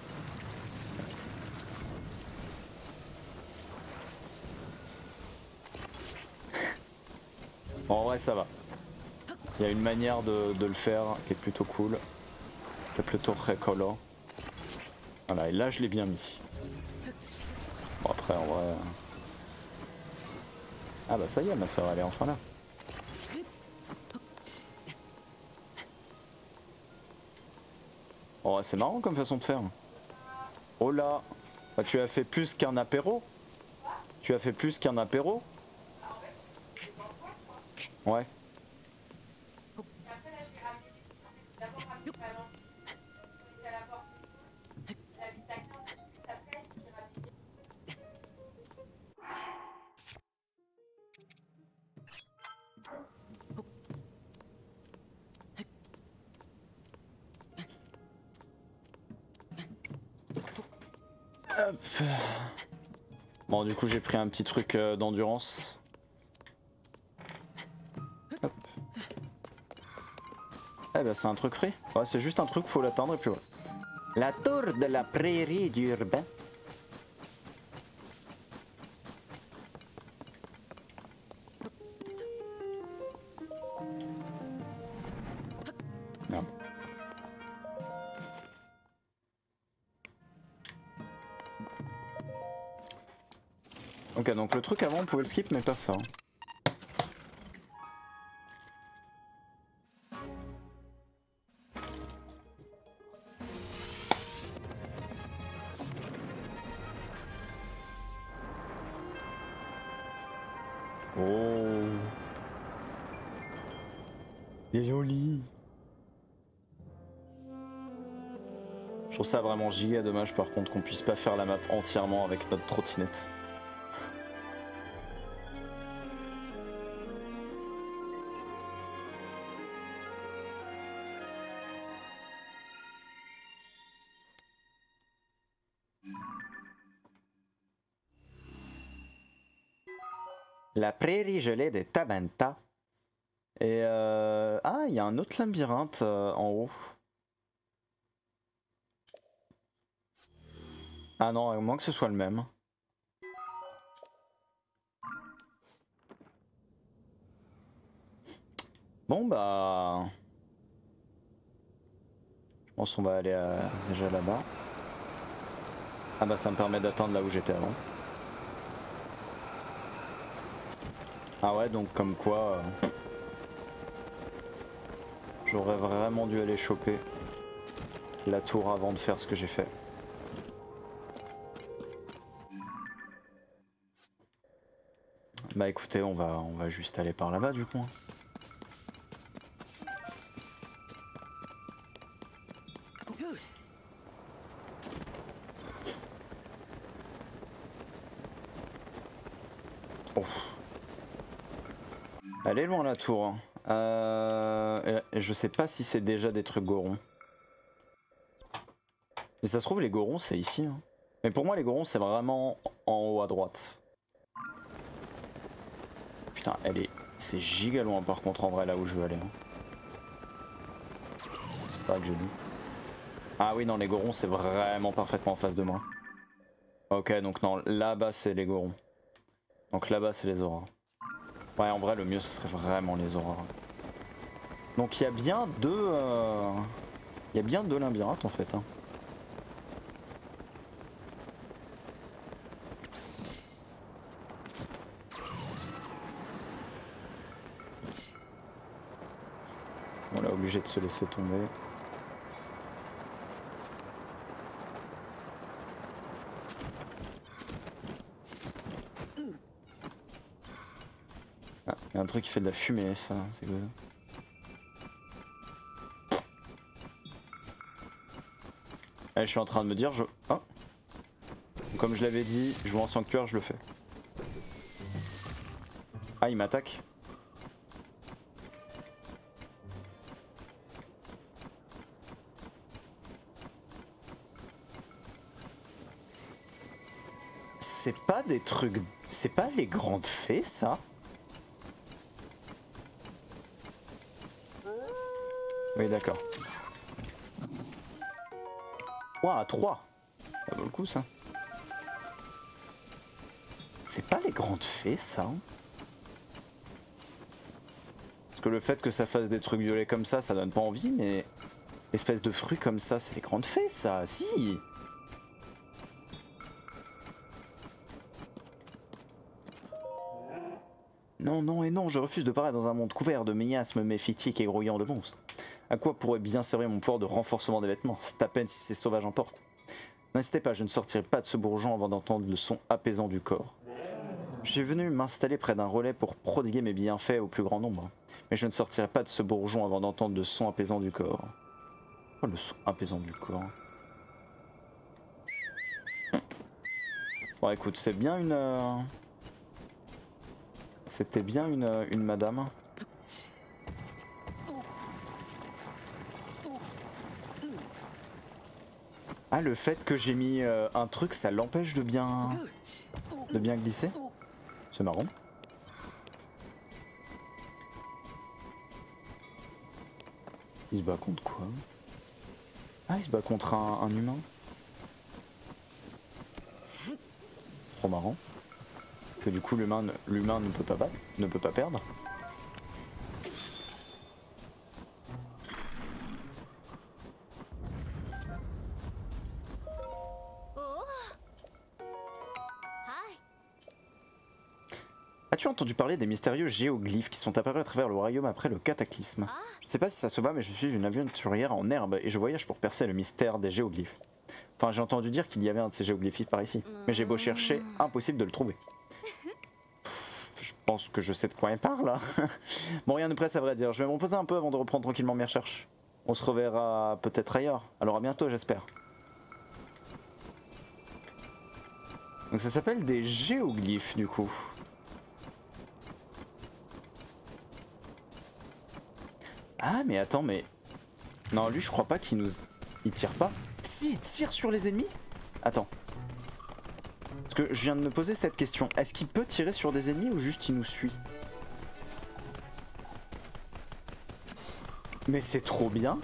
Bon, en vrai, ça va. Il y a une manière de, de le faire qui est plutôt cool. Qui est plutôt recolor. Voilà, et là, je l'ai bien mis. Bon, après, en vrai... Ah bah ça y est, ma soeur, elle est enfin là. Oh, c'est marrant comme façon de faire. Oh là, bah, tu as fait plus qu'un apéro. Tu as fait plus qu'un apéro. Ouais. Hop. Bon, du coup, j'ai pris un petit truc euh, d'endurance. Hop. Eh ben, c'est un truc free. Ouais, c'est juste un truc, faut l'atteindre et puis voilà. La tour de la prairie d'Urbain. Merde. Ok, donc le truc avant, on pouvait le skip, mais pas ça. Oh. Il est joli. Je trouve ça vraiment giga dommage par contre qu'on puisse pas faire la map entièrement avec notre trottinette. La prairie gelée des Tabanta. Et euh... ah, il y a un autre labyrinthe euh, en haut. Ah non, à moins que ce soit le même. Bon bah... Je pense qu'on va aller à... déjà là-bas. Ah bah ça me permet d'atteindre là où j'étais avant. Ah ouais, donc comme quoi... Euh... J'aurais vraiment dû aller choper la tour avant de faire ce que j'ai fait. Bah écoutez, on va, on va juste aller par là-bas du coup. Oh. Elle est loin la tour. Hein. Euh, je sais pas si c'est déjà des trucs Gorons. Mais ça se trouve les Gorons c'est ici. Hein. Mais pour moi les Gorons c'est vraiment en haut à droite. Putain elle est... C'est giga loin par contre en vrai là où je veux aller. Hein. C'est vrai que j'ai lu. Ah oui non les Gorons c'est vraiment parfaitement en face de moi. Ok donc non là-bas c'est les Gorons. Donc là-bas c'est les auras. Ouais en vrai le mieux ce serait vraiment les auras. Donc il y a bien deux... Euh... Il y a bien deux labyrinthes en fait. Hein. On est obligé de se laisser tomber. Ah, il y a un truc qui fait de la fumée ça, c'est good. Allez, je suis en train de me dire, je... Oh. Comme je l'avais dit, je vois en sanctuaire, je le fais. Ah, il m'attaque. C'est pas des trucs... C'est pas les grandes fées, ça? Oui, d'accord. Ouah, trois. Ça vaut le coup, ça. C'est pas les grandes fées, ça? Parce que le fait que ça fasse des trucs violets comme ça, ça donne pas envie, mais... Espèce de fruits comme ça, c'est les grandes fées, ça? Si! Non, non et non, je refuse de paraître dans un monde couvert de miasmes méphitiques et grouillant de monstres. À quoi pourrait bien servir mon pouvoir de renforcement des vêtements? C'est à peine si ces sauvages en portent. N'insistez pas, je ne sortirai pas de ce bourgeon avant d'entendre le son apaisant du corps. Je suis venu m'installer près d'un relais pour prodiguer mes bienfaits au plus grand nombre. Mais je ne sortirai pas de ce bourgeon avant d'entendre le son apaisant du corps. Oh, le son apaisant du corps. Bon écoute, c'est bien une... Euh... C'était bien une, une madame. Ah, le fait que j'ai mis euh, un truc, ça l'empêche de bien... de bien glisser. C'est marrant. Il se bat contre quoi? Ah, il se bat contre un, un humain. Trop marrant. Que du coup l'humain l'humain ne peut pas battre, ne peut pas perdre. As-tu entendu parler des mystérieux géoglyphes qui sont apparus à travers le royaume après le cataclysme? Je ne sais pas si ça se va, mais je suis une aventurière en herbe et je voyage pour percer le mystère des géoglyphes. Enfin, j'ai entendu dire qu'il y avait un de ces géoglyphes par ici, mais j'ai beau chercher, impossible de le trouver. Je pense que je sais de quoi il parle. Bon, rien de presse à vrai dire. Je vais me reposer un peu avant de reprendre tranquillement mes recherches. On se reverra peut-être ailleurs. Alors à bientôt, j'espère. Donc ça s'appelle des géoglyphes du coup. Ah mais attends, mais... Non, lui je crois pas qu'il nous... Il tire pas. Si, il tire sur les ennemis? Attends. Parce que je viens de me poser cette question. Est-ce qu'il peut tirer sur des ennemis ou juste il nous suit? Mais c'est trop bien.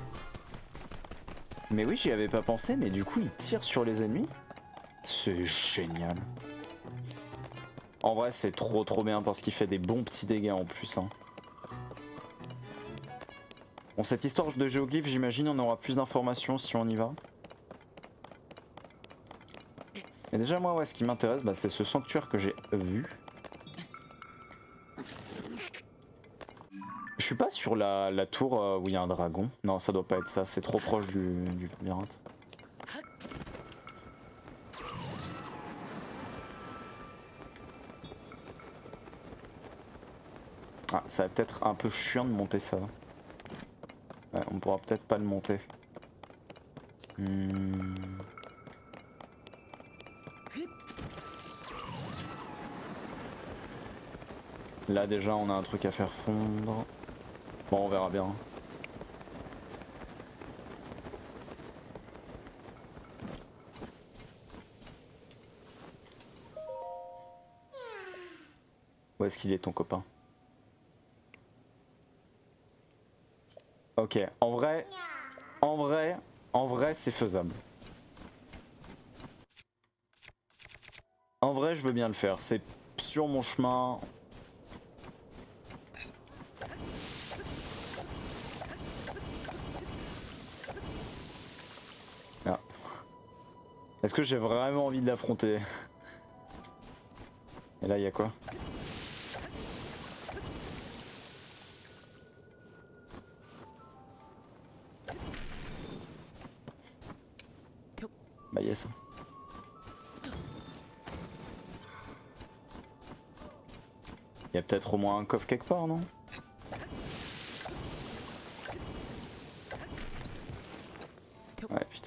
Mais oui, j'y avais pas pensé, mais du coup il tire sur les ennemis. C'est génial. En vrai c'est trop trop bien parce qu'il fait des bons petits dégâts en plus. Hein. Bon, cette histoire de géoglyphe, j'imagine on aura plus d'informations si on y va. Et déjà moi ouais, ce qui m'intéresse bah, c'est ce sanctuaire que j'ai vu. Je suis pas sur la, la tour euh, où il y a un dragon. Non ça doit pas être ça, c'est trop proche du, du labyrinthe. Ah ça va peut-être un peu chiant de monter ça. Ouais, on pourra peut-être pas le monter. Hmm. Là déjà on a un truc à faire fondre. Bon on verra bien. Où est-ce qu'il est ton copain? Ok, en vrai, en vrai, en vrai c'est faisable. En vrai je veux bien le faire, c'est sur mon chemin. Ah. Est-ce que j'ai vraiment envie de l'affronter? Et là il y a quoi? Bah yes. Il y a peut-être au moins un coffre quelque part, non? Ouais, putain.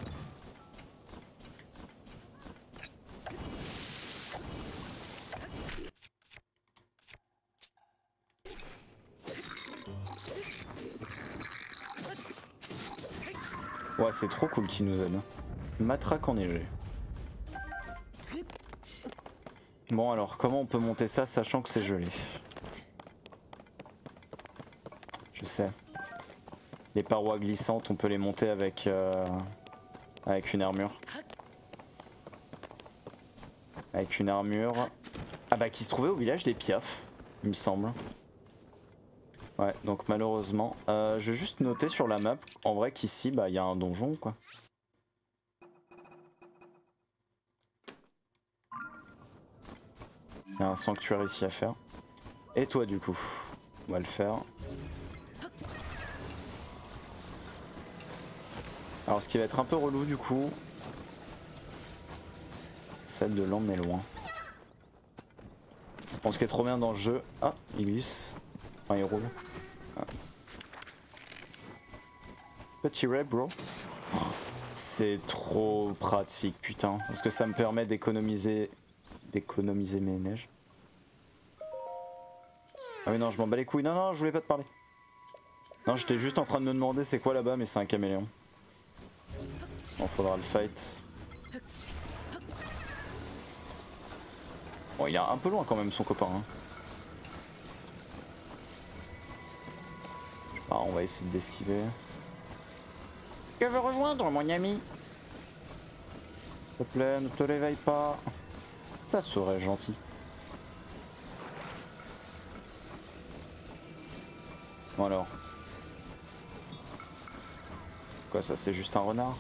Ouais, c'est trop cool qu'il nous aide. Matraque enneigée. Bon alors, comment on peut monter ça sachant que c'est gelé? Je sais. Les parois glissantes, on peut les monter avec, euh, avec une armure. Avec une armure. Ah bah qui se trouvait au village des Piaf, il me semble. Ouais, donc malheureusement. Euh, je vais juste noter sur la map, en vrai qu'ici, bah il y a un donjon quoi. Il y a un sanctuaire ici à faire. Et toi du coup, on va le faire. Alors ce qui va être un peu relou du coup, c'est de l'emmener loin. Bon, ce qui est trop bien dans le jeu... Ah, il glisse. Enfin il roule. Ah. Petit ray bro. Oh, c'est trop pratique putain. Parce que ça me permet d'économiser... d'économiser mes neiges. Ah oui non je m'en bats les couilles. Non non je voulais pas te parler. Non j'étais juste en train de me demander c'est quoi là-bas mais c'est un caméléon. Bon faudra le fight. Bon il est un peu loin quand même son copain. Hein. Ah, on va essayer d'esquiver. Je veux rejoindre mon ami. S'il te plaît, ne te réveille pas. Ça serait gentil. Bon alors. Quoi ça c'est juste un renard?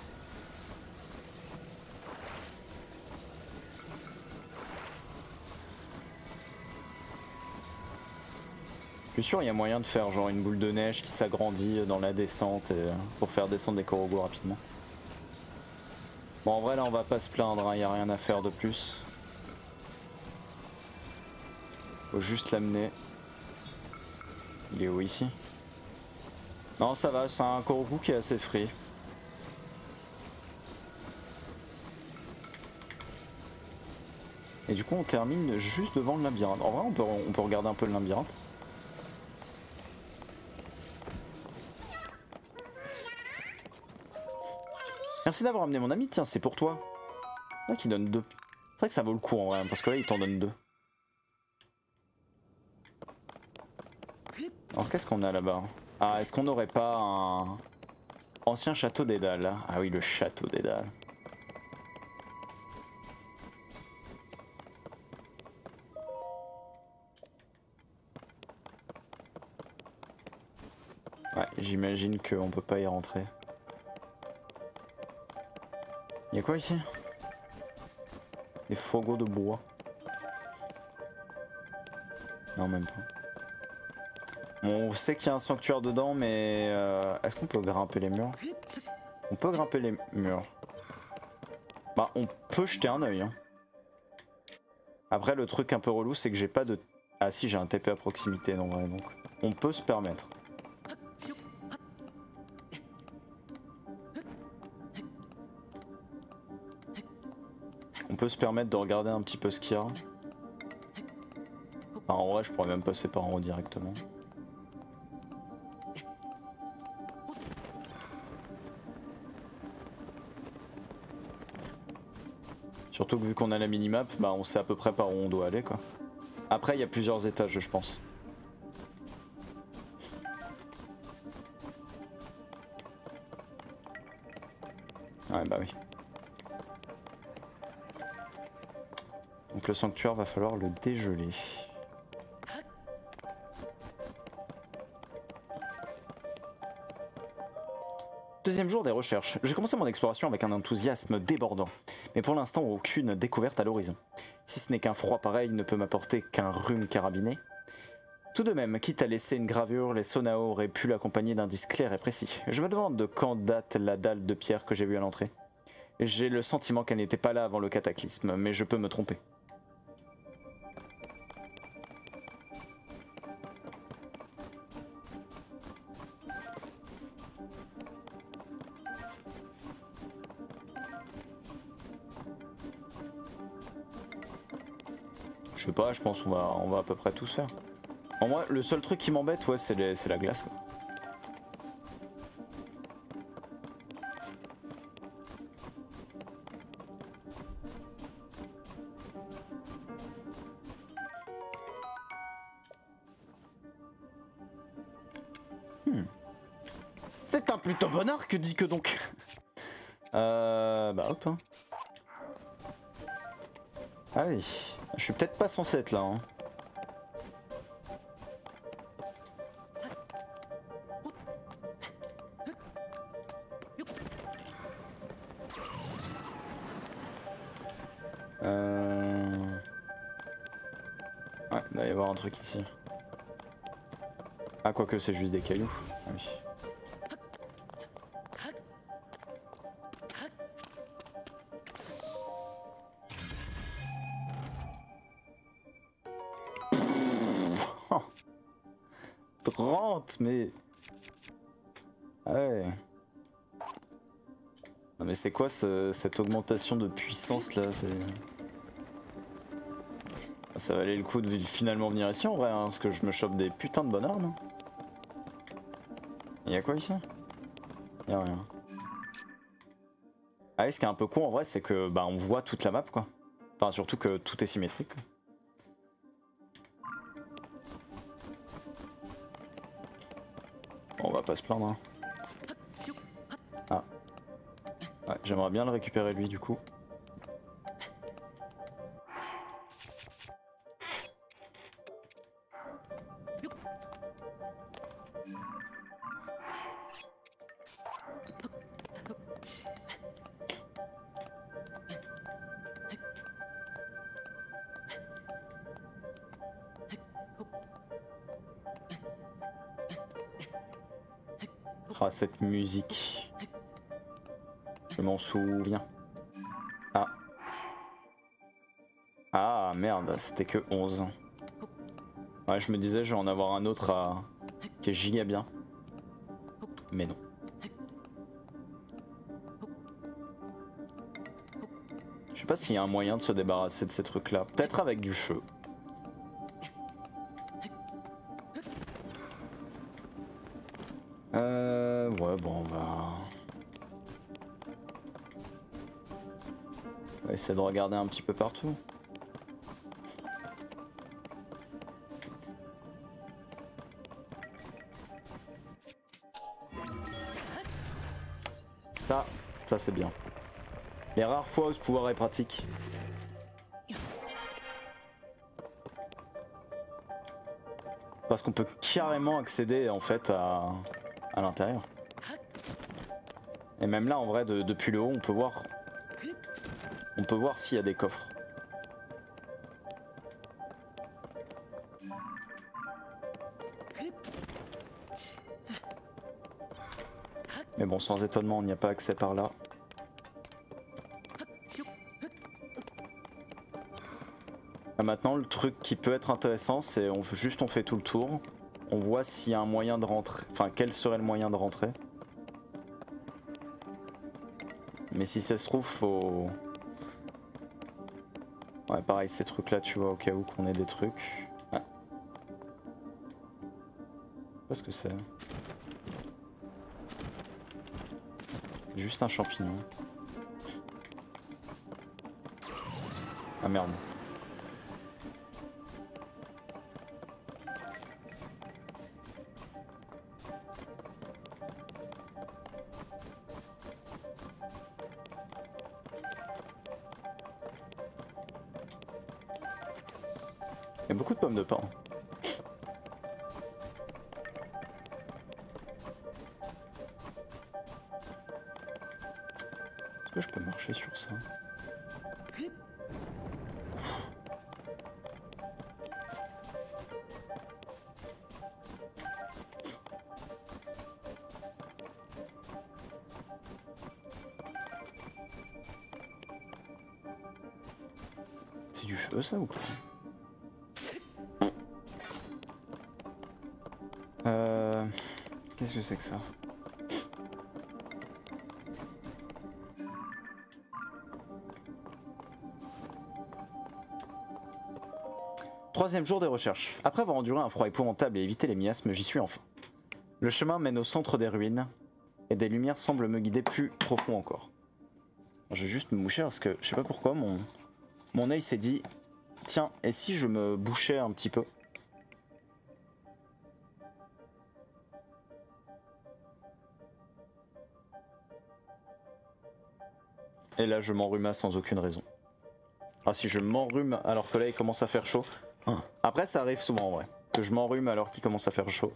Je suis sûr il y a moyen de faire genre une boule de neige qui s'agrandit dans la descente et, pour faire descendre des Korogu rapidement. Bon en vrai là on va pas se plaindre, il hein, n'y a rien à faire de plus. Faut juste l'amener. Il est où ici? Non ça va, c'est un Korogu qui est assez free. Et du coup on termine juste devant le labyrinthe. En vrai on peut, on peut regarder un peu le labyrinthe. Merci d'avoir amené mon ami, tiens c'est pour toi. Là qui donne deux. C'est vrai que ça vaut le coup en vrai, parce que là il t'en donne deux. Alors qu'est-ce qu'on a là-bas? Ah est-ce qu'on n'aurait pas un ancien château d'Edal? Ah oui le château d'Edal. Ouais j'imagine qu'on peut pas y rentrer. Y'a quoi ici? Des fogos de bois. Non même pas. On sait qu'il y a un sanctuaire dedans mais euh, est-ce qu'on peut grimper les murs? On peut grimper les murs. Bah on peut jeter un œil. Hein. Après le truc un peu relou c'est que j'ai pas de... Ah si j'ai un T P à proximité non vrai donc on peut se permettre. On peut se permettre de regarder un petit peu ce qu'il y a. Enfin, en vrai, je pourrais même passer par en haut directement. Surtout que vu qu'on a la minimap, bah on sait à peu près par où on doit aller quoi. Après il y a plusieurs étages je pense. Ouais bah oui. Donc le sanctuaire va falloir le dégeler. Deuxième jour des recherches. J'ai commencé mon exploration avec un enthousiasme débordant, mais pour l'instant aucune découverte à l'horizon. Si ce n'est qu'un froid pareil ne peut m'apporter qu'un rhume carabiné. Tout de même, quitte à laisser une gravure, les Sonao auraient pu l'accompagner d'indices clairs et précis. Je me demande de quand date la dalle de pierre que j'ai vue à l'entrée. J'ai le sentiment qu'elle n'était pas là avant le cataclysme, mais je peux me tromper. Je sais pas, je pense qu'on va, on va à peu près tous faire. En moi, le seul truc qui m'embête, ouais, c'est la glace. Quoi. Hmm. C'est un plutôt bon arc, dit que donc. euh, bah hop. Hein. Ah oui, je suis peut-être pas censé être là. Hein. Euh... Ouais, il doit y avoir un truc ici. Ah, quoique c'est juste des cailloux. Ah, oui. trente, mais... Ouais. Non mais c'est quoi ce, cette augmentation de puissance là? Ça valait le coup de finalement venir ici en vrai, hein, parce que je me chope des putains de bonnes armes. Y'a quoi ici? Y'a rien. Ah oui, ce qui est un peu con en vrai, c'est que bah on voit toute la map quoi. Enfin surtout que tout est symétrique. Bon, on va pas se plaindre. Hein. Ah. Ouais, j'aimerais bien le récupérer lui du coup. Ah, cette musique. Je m'en souviens. Ah. Ah merde, c'était que onze. Ouais, je me disais, je vais en avoir un autre à... qui est giga bien. Mais non. Je sais pas s'il y a un moyen de se débarrasser de ces trucs là. Peut-être avec du feu. Euh... Ouais, bon, on va... On va essayer de regarder un petit peu partout. Ça, ça c'est bien. Les rares fois où ce pouvoir est pratique. Parce qu'on peut carrément accéder en fait à, à l'intérieur. Et même là en vrai de, depuis le haut on peut voir. On peut voir s'il y a des coffres. Mais bon, sans étonnement, on n'y a pas accès par là. Là, maintenant, le truc qui peut être intéressant, c'est on fait juste on fait tout le tour. On voit s'il y a un moyen de rentrer. Enfin, quel serait le moyen de rentrer. Mais si ça se trouve, faut... Ouais, pareil, ces trucs-là, tu vois, au cas où qu'on ait des trucs. Ouais, pas ce que c'est. C'est juste un champignon. Ah merde. Il y a beaucoup de pommes de pin. Est-ce que je peux marcher sur ça? C'est du feu ça ou pas? Euh... Qu'est-ce que c'est que ça? Troisième jour des recherches. Après avoir enduré un froid épouvantable et évité les miasmes, j'y suis enfin. Le chemin mène au centre des ruines, et des lumières semblent me guider plus profond encore. Je vais juste me moucher parce que je sais pas pourquoi mon, mon œil s'est dit, tiens, et si je me bouchais un petit peu? Et là je m'enrhuma sans aucune raison. Ah si je m'enrhume alors que là il commence à faire chaud. Après ça arrive souvent en vrai, que je m'enrhume alors qu'il commence à faire chaud.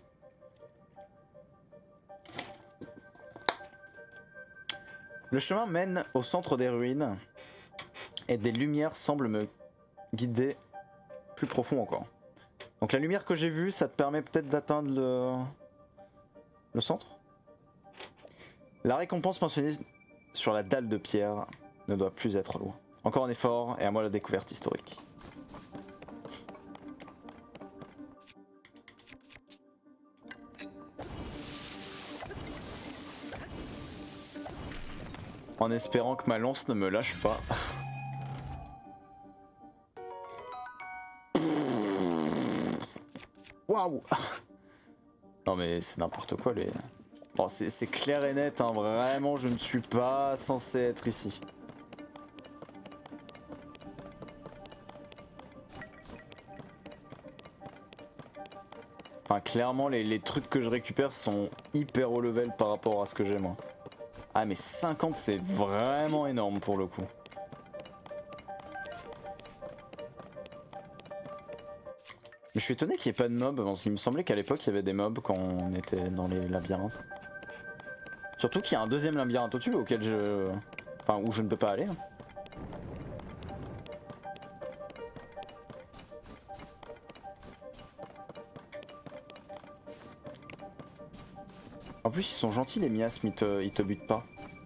Le chemin mène au centre des ruines et des lumières semblent me guider plus profond encore. Donc la lumière que j'ai vue, ça te permet peut-être d'atteindre le... le centre. La récompense mentionnée sur la dalle de pierre ne doit plus être loin. Encore un effort et à moi la découverte historique. En espérant que ma lance ne me lâche pas. Waouh! Non mais c'est n'importe quoi les... Bon c'est clair et net, hein, vraiment je ne suis pas censé être ici. Enfin clairement les, les trucs que je récupère sont hyper haut level par rapport à ce que j'ai moi. Ah mais cinquante c'est vraiment énorme pour le coup. Je suis étonné qu'il n'y ait pas de mobs, parce qu'il me semblait qu'à l'époque il y avait des mobs quand on était dans les labyrinthes. Surtout qu'il y a un deuxième labyrinthe au-dessus auquel je... Enfin où je ne peux pas aller. Hein. En plus ils sont gentils les miasmes, ils te, ils te butent pas.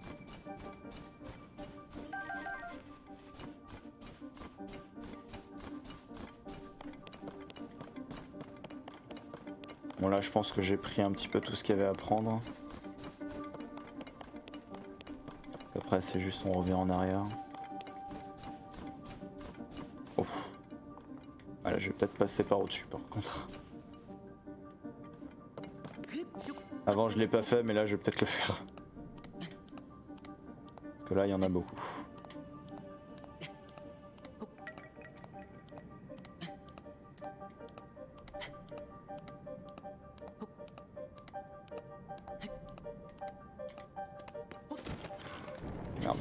Bon là je pense que j'ai pris un petit peu tout ce qu'il y avait à prendre. Après c'est juste on revient en arrière. Oh. Voilà, je vais peut-être passer par au-dessus par contre. Avant je l'ai pas fait mais là je vais peut-être le faire. Parce que là il y en a beaucoup. Merde.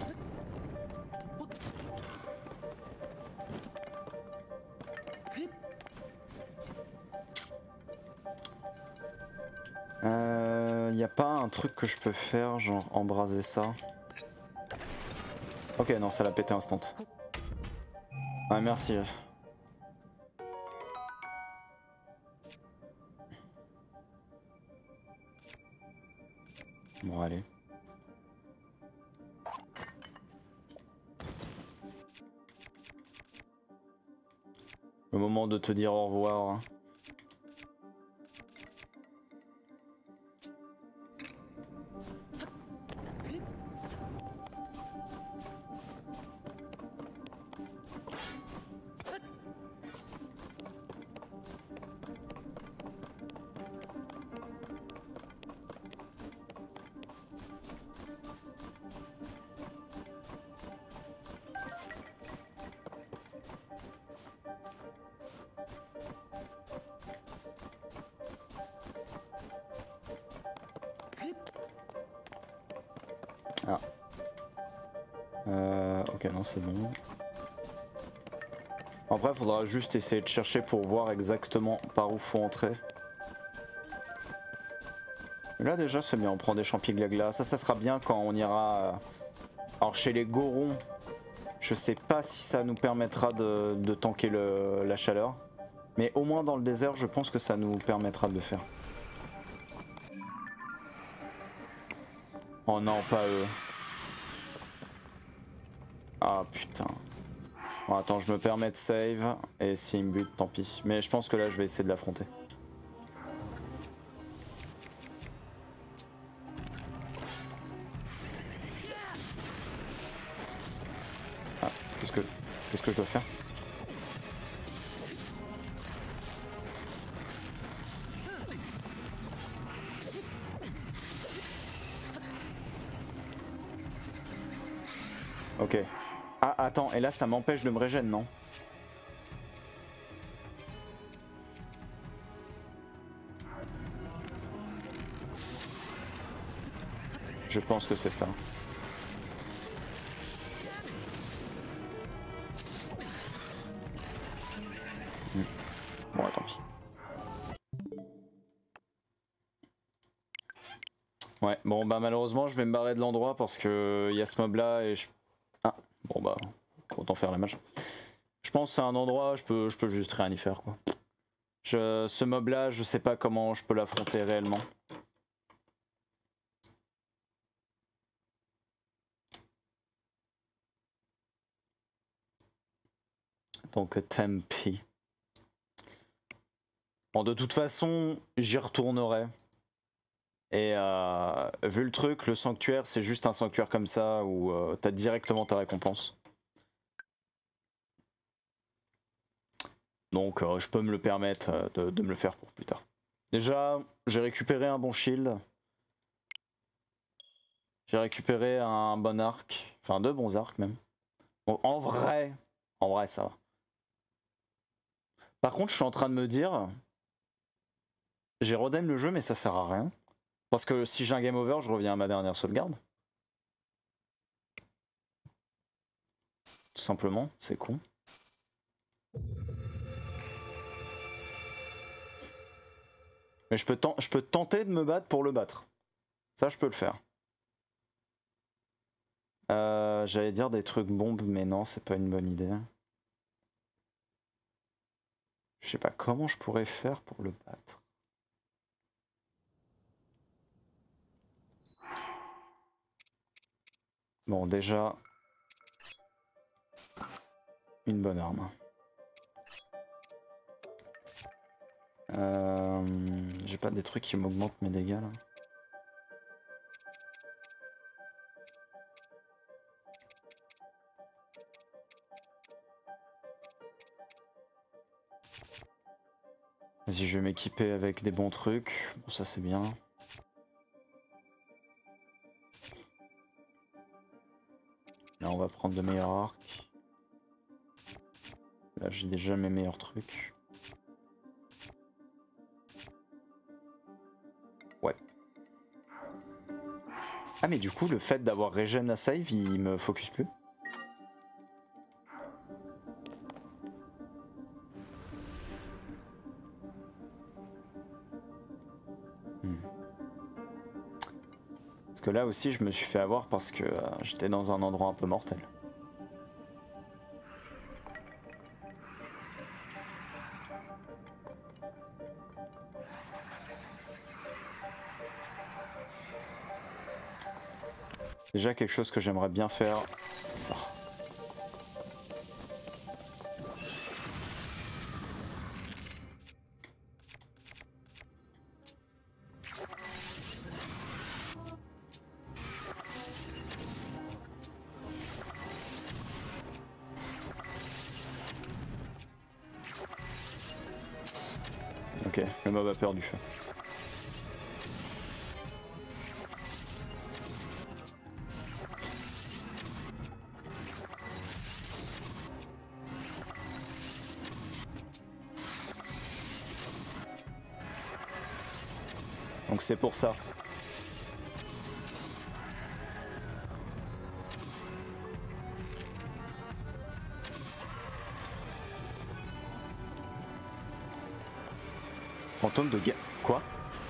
Euh, y a pas un truc que je peux faire, genre embraser ça? Ok, non, ça l'a pété instant. Ouais, merci. Bon, allez. Le moment de te dire au revoir. Ok, non, c'est bon. Après, il faudra juste essayer de chercher pour voir exactement par où faut entrer. Et là, déjà, c'est bien, on prend des champis glagla. Ça, ça sera bien quand on ira... Alors, chez les Gorons, je sais pas si ça nous permettra de, de tanker le, la chaleur. Mais au moins dans le désert, je pense que ça nous permettra de le faire. Oh non, pas eux. Ah putain. Bon, attends, je me permets de save. Et s'il me bute, tant pis. Mais je pense que là, je vais essayer de l'affronter. Ah, qu'est-ce que... Qu'est-ce que je dois faire? Ok. Ah, attends, et là, ça m'empêche de me régénérer, non? Je pense que c'est ça. Hmm. Bon, tant pis. Ouais, bon, bah malheureusement, je vais me barrer de l'endroit parce que il y a ce mob là et je... Ah, bon bah, autant faire la mage. Je pense que c'est un endroit, je peux, je peux juste rien y faire, quoi. Je, ce mob là, je sais pas comment je peux l'affronter réellement. Donc Tempe. Bon, de toute façon, j'y retournerai. Et euh, vu le truc, le sanctuaire, c'est juste un sanctuaire comme ça où euh, t'as directement ta récompense. Donc euh, je peux me le permettre euh, de, de me le faire pour plus tard. Déjà, j'ai récupéré un bon shield. J'ai récupéré un bon arc. Enfin, deux bons arcs même. Bon, en vrai, en vrai, ça va. Par contre, je suis en train de me dire... J'ai rodem le jeu, mais ça sert à rien. Parce que si j'ai un game over, je reviens à ma dernière sauvegarde. Tout simplement, c'est con. Mais je peux, je peux tenter de me battre pour le battre. Ça, je peux le faire. Euh, J'allais dire des trucs bombes, mais non, c'est pas une bonne idée. Je sais pas comment je pourrais faire pour le battre. Bon, déjà... Une bonne arme. Euh, J'ai pas des trucs qui m'augmentent mes dégâts, là. Vas-y, je vais m'équiper avec des bons trucs. Bon, ça, c'est bien. Là, on va prendre de meilleurs arcs. Là, j'ai déjà mes meilleurs trucs. Ouais. Ah, mais du coup, le fait d'avoir regen la save, il me focus plus. Hmm. Parce que là aussi, je me suis fait avoir parce que euh, j'étais dans un endroit un peu mortel. Déjà quelque chose que j'aimerais bien faire, c'est ça. Ok, le mob a perdu feu. Donc c'est pour ça. Fantôme de ga... Quoi?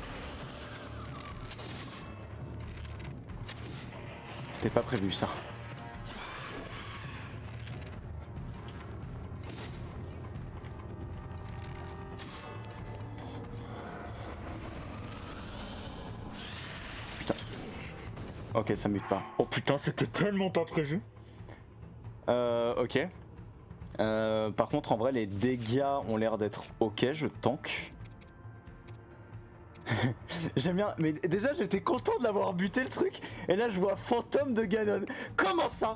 C'était pas prévu ça. Putain. Ok, ça mute pas. Oh putain, c'était tellement pas prévu. Euh, ok. Euh, par contre, en vrai, les dégâts ont l'air d'être ok, je tank. J'aime bien, mais déjà j'étais content de l'avoir buté le truc, et là je vois fantôme de Ganon. Comment ça?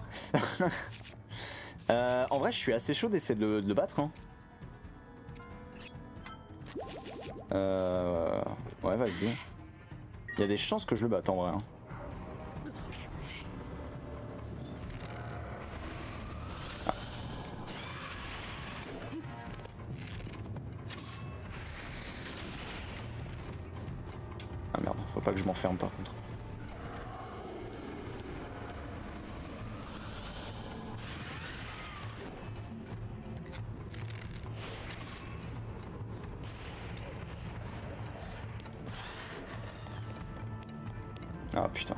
euh, En vrai, je suis assez chaud d'essayer de, de le battre. Hein. Euh... Ouais, vas-y. Il y a des chances que je le batte en vrai. Hein. Ah merde, faut pas que je m'enferme par contre. Ah putain.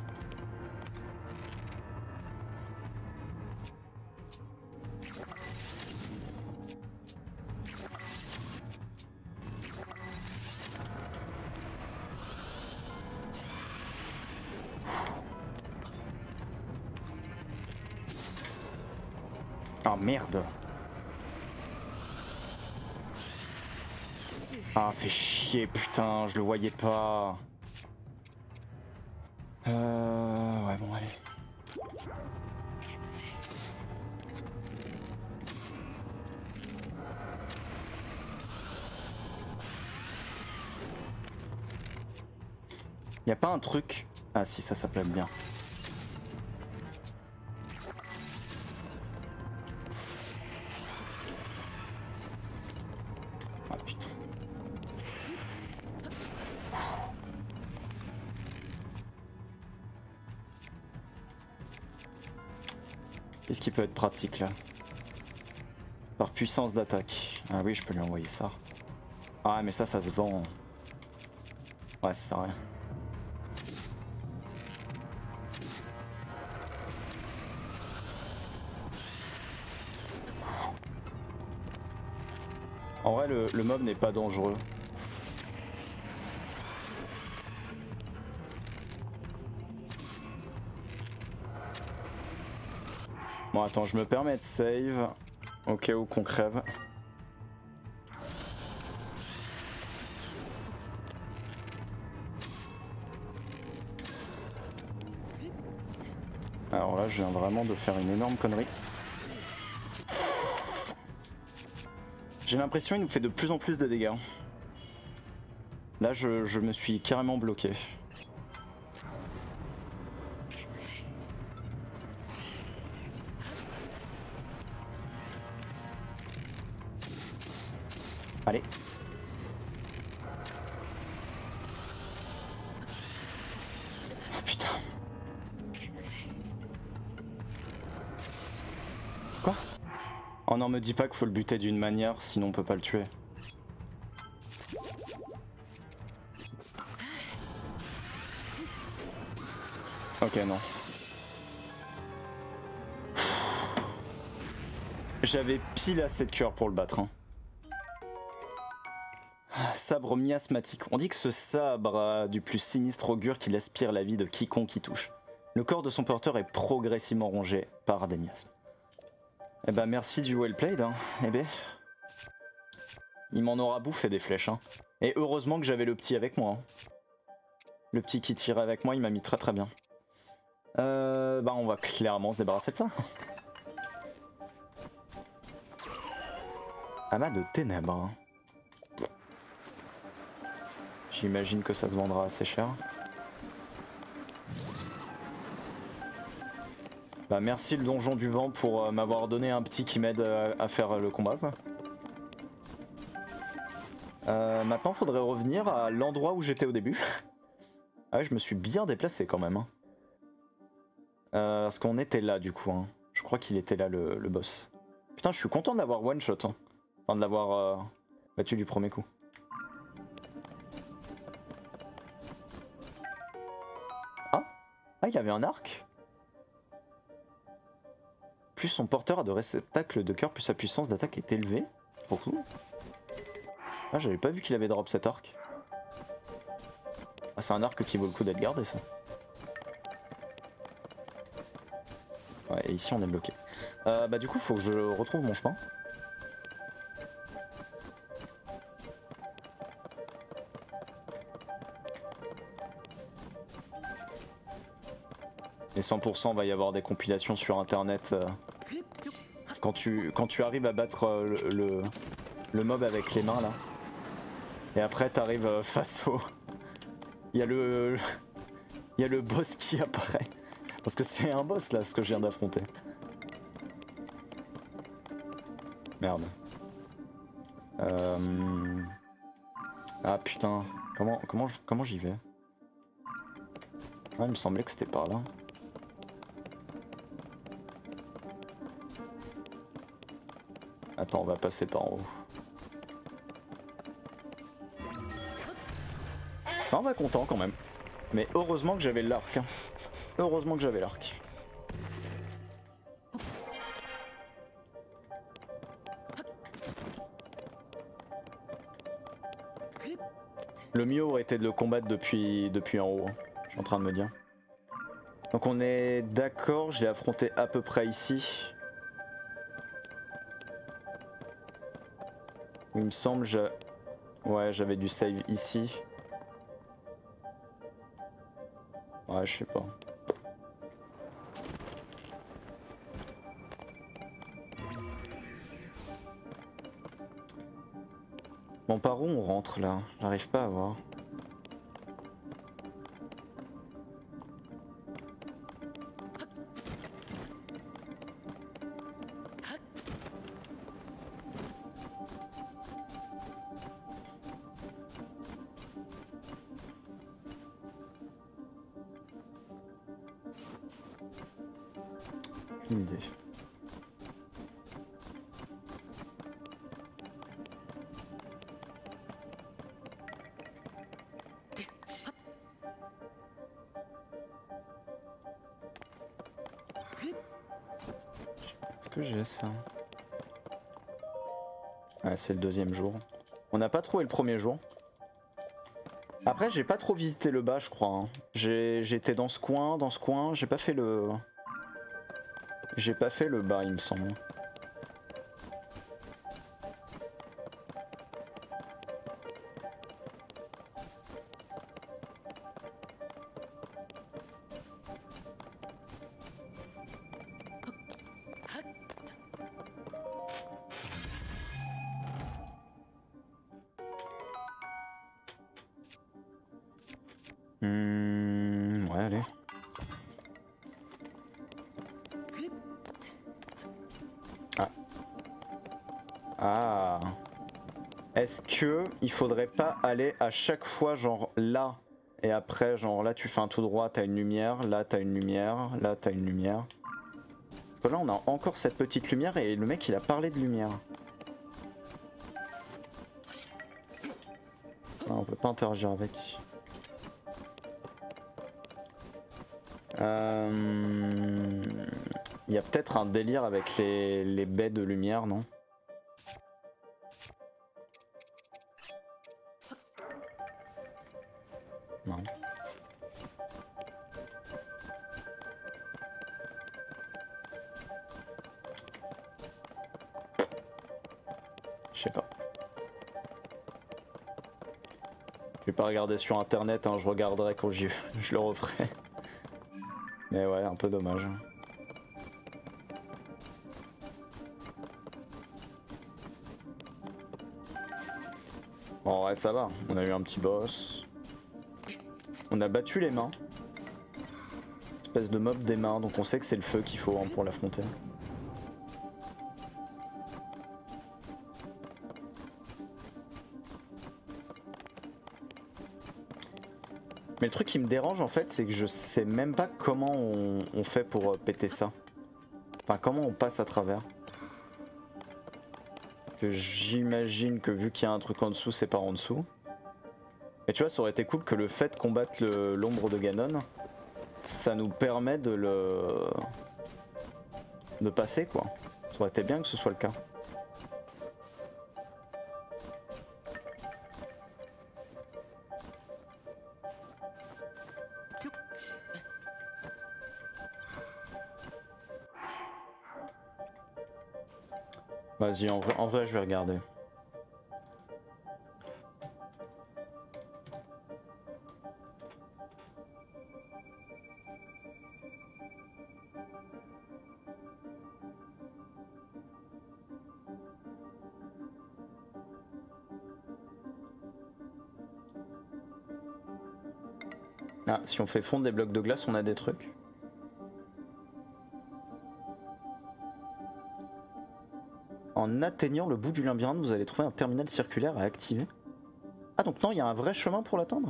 Ah merde. Ah fait chier putain, je le voyais pas. Euh... Ouais bon allez. Y a pas un truc... Ah si, ça ça peut être bien. Ah putain. Qu'est-ce qui peut être pratique là? Par puissance d'attaque. Ah oui, je peux lui envoyer ça. Ah mais ça, ça se vend. Ouais, ça sert à rien. En vrai, le, le mob n'est pas dangereux. Bon, attends, je me permets de save au cas où qu'on crève. Alors là, je viens vraiment de faire une énorme connerie. J'ai l'impression qu'il nous fait de plus en plus de dégâts. Là, je, je me suis carrément bloqué. Allez. Oh putain. Quoi? Oh non, me dis pas qu'il faut le buter d'une manière, sinon on peut pas le tuer. Ok, non. J'avais pile assez de cœur pour le battre. Hein. Sabre miasmatique. On dit que ce sabre a du plus sinistre augure qu'il aspire la vie de quiconque y touche. Le corps de son porteur est progressivement rongé par des miasmes. Eh ben merci du well played. Hein. Eh ben, il m'en aura bouffé des flèches. Hein. Et heureusement que j'avais le petit avec moi. Hein. Le petit qui tirait avec moi, il m'a mis très très bien. Euh, bah on va clairement se débarrasser de ça. Amas de ténèbres. Hein. J'imagine que ça se vendra assez cher. Bah merci le donjon du vent pour euh, m'avoir donné un petit qui m'aide à, à faire le combat quoi. Euh, maintenant faudrait revenir à l'endroit où j'étais au début. Ah ouais, je me suis bien déplacé quand même. Hein. Euh, parce qu'on était là du coup. Hein. Je crois qu'il était là le, le boss. Putain, je suis content d'avoir one shot. Hein. Enfin de l'avoir euh, battu du premier coup. Ah, il y avait un arc? Plus son porteur a de réceptacles de cœur, plus sa puissance d'attaque est élevée. Trop cool. Ah, j'avais pas vu qu'il avait drop cet arc. Ah, c'est un arc qui vaut le coup d'être gardé, ça. Ouais, et ici on est bloqué. Euh, bah du coup, faut que je retrouve mon chemin. Et cent pour cent va y avoir des compilations sur internet. Euh, quand, tu, quand tu arrives à battre euh, le, le, le mob avec les mains là. Et après t'arrives euh, face au... Il y a le... Il y a le boss qui apparaît. Parce que c'est un boss là ce que je viens d'affronter. Merde. Euh... Ah putain. Comment, comment, comment j'y vais? Ah, il me semblait que c'était par là. Attends, on va passer par en haut. Enfin, on va content quand même. Mais heureusement que j'avais l'arc. Hein. Heureusement que j'avais l'arc. Le mieux aurait été de le combattre depuis, depuis en haut. Je suis en train de me dire. Donc on est d'accord, je l'ai affronté à peu près ici. Il me semble, je... ouais, j'avais du save ici. Ouais, je sais pas. Bon, par où on rentre là? J'arrive pas à voir. Une idée. Est-ce que j'ai ça? Ouais, c'est le deuxième jour. On n'a pas trouvé le premier jour. Après, j'ai pas trop visité le bas, je crois. Hein. J'étais dans ce coin, dans ce coin. J'ai pas fait le... J'ai pas fait le bas, il me semble. Mmh, ouais, allez. Ah. Ah. Est-ce que il faudrait pas aller à chaque fois genre là et après genre là tu fais un tout droit, t'as une lumière, là t'as une lumière, là t'as une lumière. Parce que là on a encore cette petite lumière et le mec il a parlé de lumière. Non, on peut pas interagir avec. Euh... Il y a peut-être un délire avec les, les baies de lumière, non? Non. Je sais pas. Je vais pas regarder sur internet, hein, je regarderai quand je, je le referai. Mais ouais, un peu dommage. Bon ouais, ça va, on a eu un petit boss. On a battu les mains. Espèce de mob des mains, donc on sait que c'est le feu qu'il faut hein, pour l'affronter. Mais le truc qui me dérange en fait, c'est que je sais même pas comment on, on fait pour euh, péter ça. Enfin, comment on passe à travers. Que j'imagine que vu qu'il y a un truc en dessous, c'est par en dessous. Et tu vois, ça aurait été cool que le fait qu'on batte l'ombre de Ganon, ça nous permet de le... de passer quoi. Ça aurait été bien que ce soit le cas. Vas-y, en vrai, en vrai, je vais regarder. Ah, si on fait fondre des blocs de glace, on a des trucs. En atteignant le bout du labyrinthe, vous allez trouver un terminal circulaire à activer. Ah donc non, il y a un vrai chemin pour l'atteindre.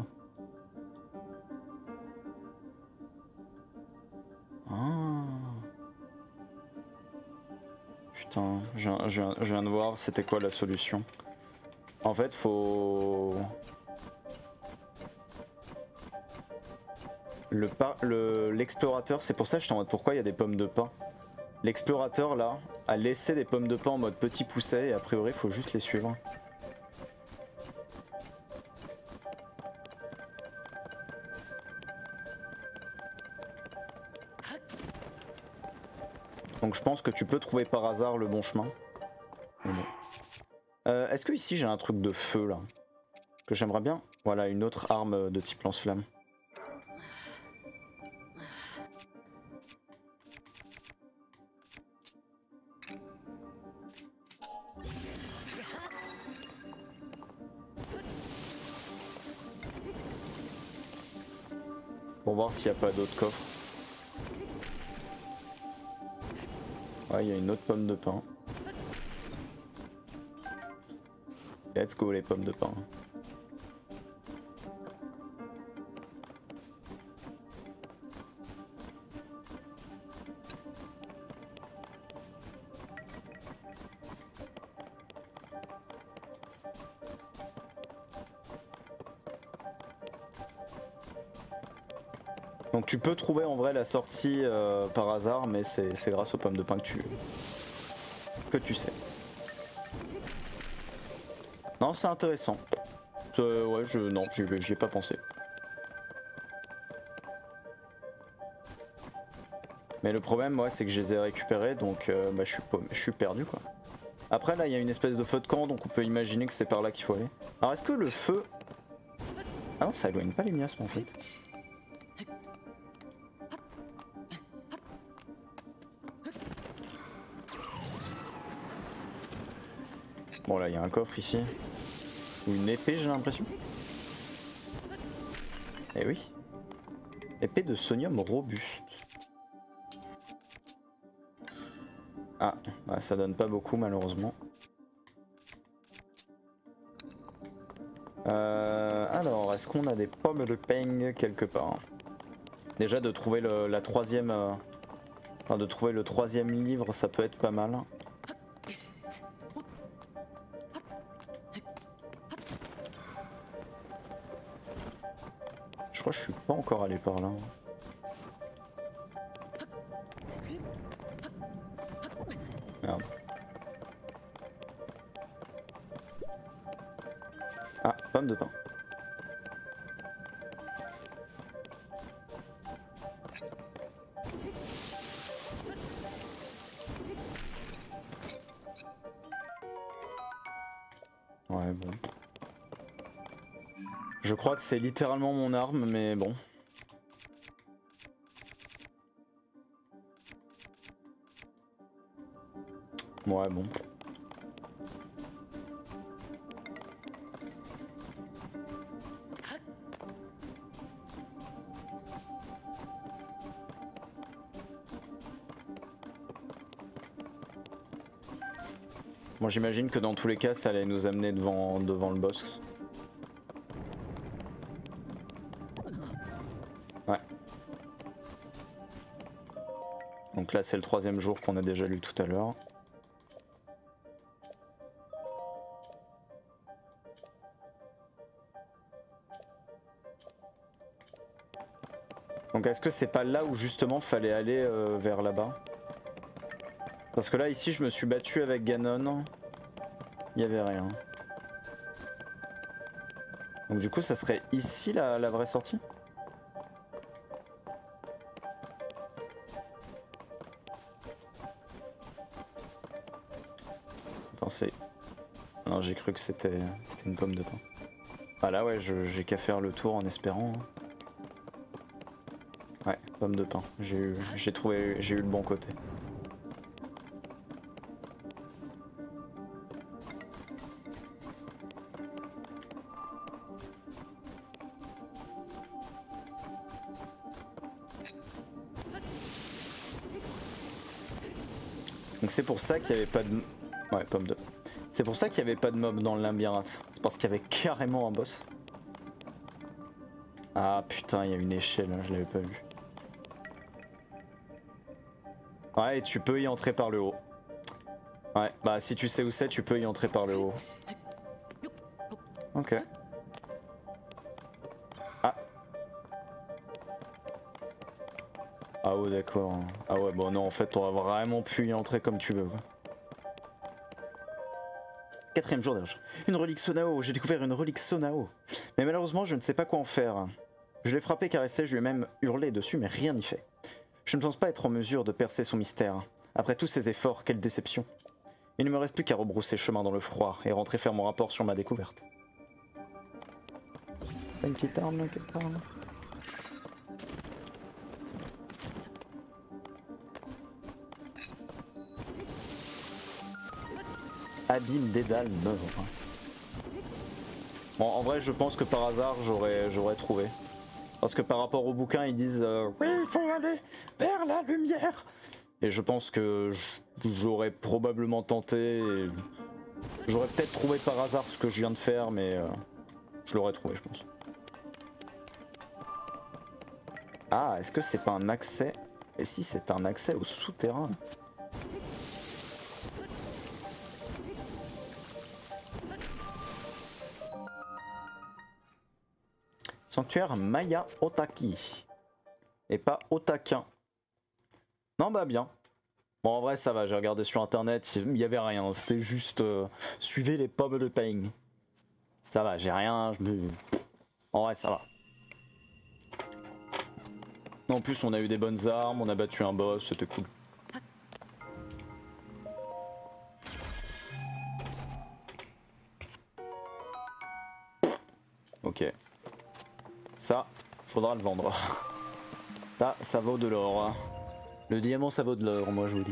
Ah. Putain, je, je, je viens de voir c'était quoi la solution. En fait, faut... Le le, l'explorateur, c'est pour ça que je t'en mode pourquoi il y a des pommes de pin. L'explorateur là a laissé des pommes de pin en mode petit pousset et a priori il faut juste les suivre. Donc je pense que tu peux trouver par hasard le bon chemin. Euh, Est-ce que ici j'ai un truc de feu là que j'aimerais bien? Voilà, une autre arme de type lance-flamme. Pour voir s'il n'y a pas d'autres coffres. Ouais, il y a une autre pomme de pin. Let's go les pommes de pin. Donc tu peux trouver en vrai la sortie euh, par hasard, mais c'est grâce aux pommes de pin que tu, que tu sais. Non, c'est intéressant. Euh, ouais, je non, j'y ai pas pensé. Mais le problème, ouais, c'est que je les ai récupérés, donc euh, bah, je suis je suis perdu quoi. Après là, il y a une espèce de feu de camp, donc on peut imaginer que c'est par là qu'il faut aller. Alors est-ce que le feu... Ah non, ça éloigne pas les miasmes en fait. Bon là, il y a un coffre ici. Ou une épée, j'ai l'impression. Eh oui. Épée de sonium robuste. Ah, ouais, ça donne pas beaucoup malheureusement. Euh, alors, est-ce qu'on a des pommes de peigne quelque part? Déjà de trouver le, la troisième, euh, enfin, de trouver le troisième livre, ça peut être pas mal. Je crois que je suis pas encore allé par là. Merde. Ah, pomme de pain. Ouais, bon. Je crois que c'est littéralement mon arme, mais bon. Ouais, bon. Bon, j'imagine que dans tous les cas, ça allait nous amener devant, devant le boss. Ouais. Donc là, c'est le troisième jour qu'on a déjà lu tout à l'heure. Donc est-ce que c'est pas là où justement fallait aller euh, vers là-bas? Parce que là ici je me suis battu avec Ganon. Il y avait rien. Donc du coup ça serait ici la, la vraie sortie? Attends c'est... Non j'ai cru que c'était c'était une pomme de pain. Ah là ouais j'ai qu'à faire le tour en espérant. Hein. Ouais, pomme de pain. J'ai eu, j'ai trouvé, j'ai eu le bon côté. Donc c'est pour ça qu'il n'y avait pas de... Ouais, pomme de... C'est pour ça qu'il n'y avait pas de mob dans le labyrinthe. C'est parce qu'il y avait carrément un boss. Ah putain, il y a une échelle, hein, je l'avais pas vu. Ouais, et tu peux y entrer par le haut. Ouais, bah si tu sais où c'est, tu peux y entrer par le haut. Ok. Ah. Ah ouais, d'accord. Ah ouais, bon non, en fait, t'auras vraiment pu y entrer comme tu veux. Quoi. Quatrième jour d'âge. Une relique Sonao, j'ai découvert une relique Sonao. Mais malheureusement, je ne sais pas quoi en faire. Je l'ai frappé, caressé, je lui ai même hurlé dessus, mais rien n'y fait. Je ne pense pas être en mesure de percer son mystère. Après tous ces efforts, quelle déception. Il ne me reste plus qu'à rebrousser chemin dans le froid et rentrer faire mon rapport sur ma découverte. Une petite arme là quelque part là. Abîme Dédale neuf. Bon, en vrai, je pense que par hasard, j'aurais j'aurais trouvé. Parce que par rapport au bouquin, ils disent euh, oui, il faut aller vers la lumière. Et je pense que j'aurais probablement tenté. J'aurais peut-être trouvé par hasard ce que je viens de faire, mais euh, je l'aurais trouvé, je pense. Ah, est-ce que c'est pas un accès? Et si c'est un accès au souterrain? Sanctuaire Maya Otaki. Et pas Otakin. Non bah bien. Bon en vrai ça va, j'ai regardé sur internet, il y avait rien, c'était juste euh, suivez les pommes de pain. Ça va, j'ai rien, je me... En vrai ça va. En plus on a eu des bonnes armes, on a battu un boss, c'était cool. Ok. Ça, faudra le vendre. Là, ça vaut de l'or. Le diamant ça vaut de l'or, moi je vous dis.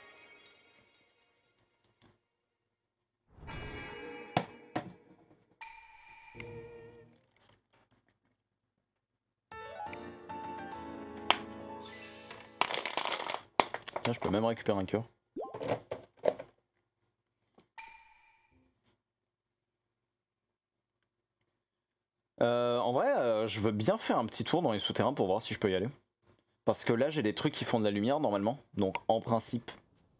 Tiens, je peux même récupérer un cœur. Euh, en vrai, euh, je veux bien faire un petit tour dans les souterrains pour voir si je peux y aller. Parce que là, j'ai des trucs qui font de la lumière normalement. Donc, en principe...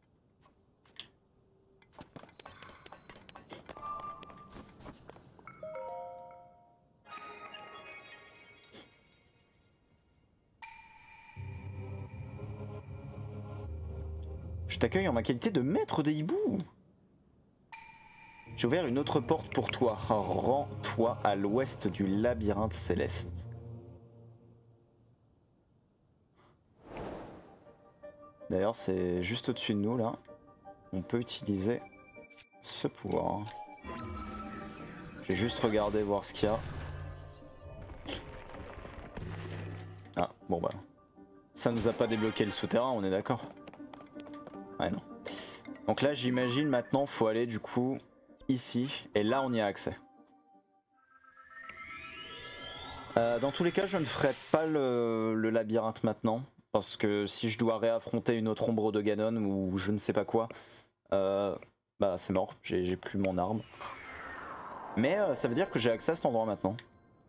Je t'accueille en ma qualité de maître des hiboux. J'ai ouvert une autre porte pour toi. Rends-toi à l'ouest du labyrinthe céleste. D'ailleurs, c'est juste au-dessus de nous, là. On peut utiliser ce pouvoir. J'ai juste regardé voir ce qu'il y a. Ah, bon bah. Ça nous a pas débloqué le souterrain, on est d'accord? Ouais, non. Donc là, j'imagine maintenant, faut aller du coup ici. Et là, on y a accès. Euh, dans tous les cas, je ne ferai pas le, le labyrinthe maintenant. Parce que si je dois réaffronter une autre ombre de Ganon ou je ne sais pas quoi, euh, bah c'est mort, j'ai plus mon arme. Mais euh, ça veut dire que j'ai accès à cet endroit maintenant.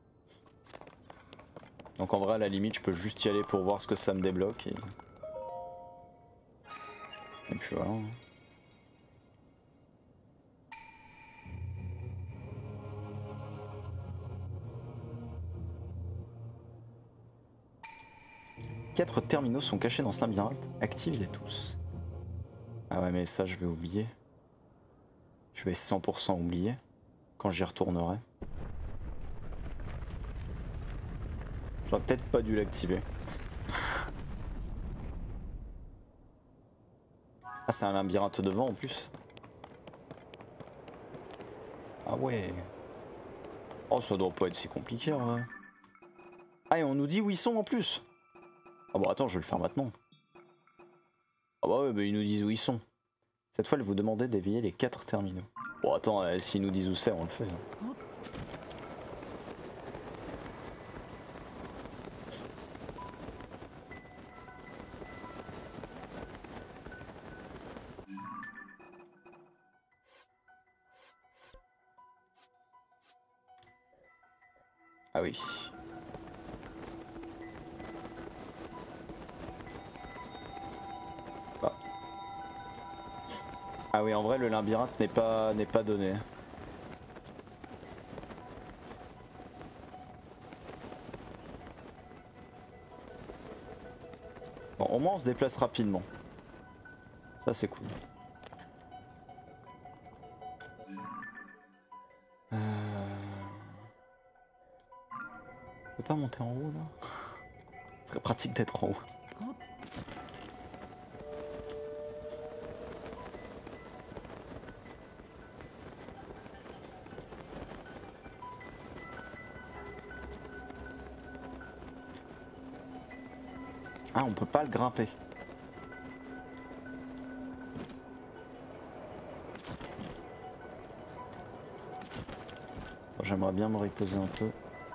Donc en vrai, à la limite, je peux juste y aller pour voir ce que ça me débloque. Et, et puis voilà. quatre terminaux sont cachés dans ce labyrinthe. Active-les tous. Ah ouais, mais ça, je vais oublier. Je vais cent pour cent oublier quand j'y retournerai. J'aurais peut-être pas dû l'activer. Ah, c'est un labyrinthe devant en plus. Ah ouais. Oh, ça doit pas être si compliqué en vrai. Ah, et on nous dit où ils sont en plus. Ah bon, attends, je vais le faire maintenant. Ah bah ouais, bah ils nous disent où ils sont. Cette fois, elle vous demandait d'éveiller les quatre terminaux. Bon, attends, euh, s'ils nous disent où c'est, on le fait. Hein. Ah oui. Bah. Ah oui, en vrai, le labyrinthe n'est pas, n'est pas donné. Bon, au moins on se déplace rapidement. Ça c'est cool. Euh... On peut pas monter en haut là? Ce serait pratique d'être en haut. Ah, on peut pas le grimper. J'aimerais bien me reposer un peu.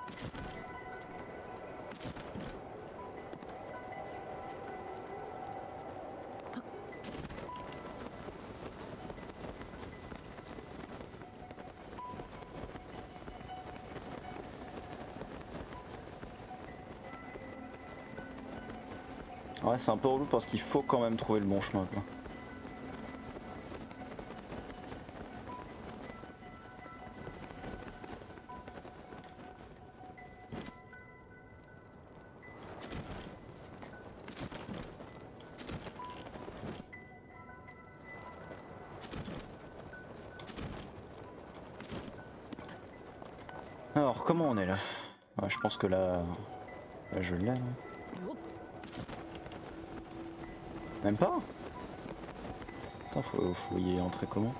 Ouais, c'est un peu relou parce qu'il faut quand même trouver le bon chemin, quoi. Alors, comment on est là? Ouais, je pense que là, là je l'ai. Même pas? Attends, faut, faut y entrer comment?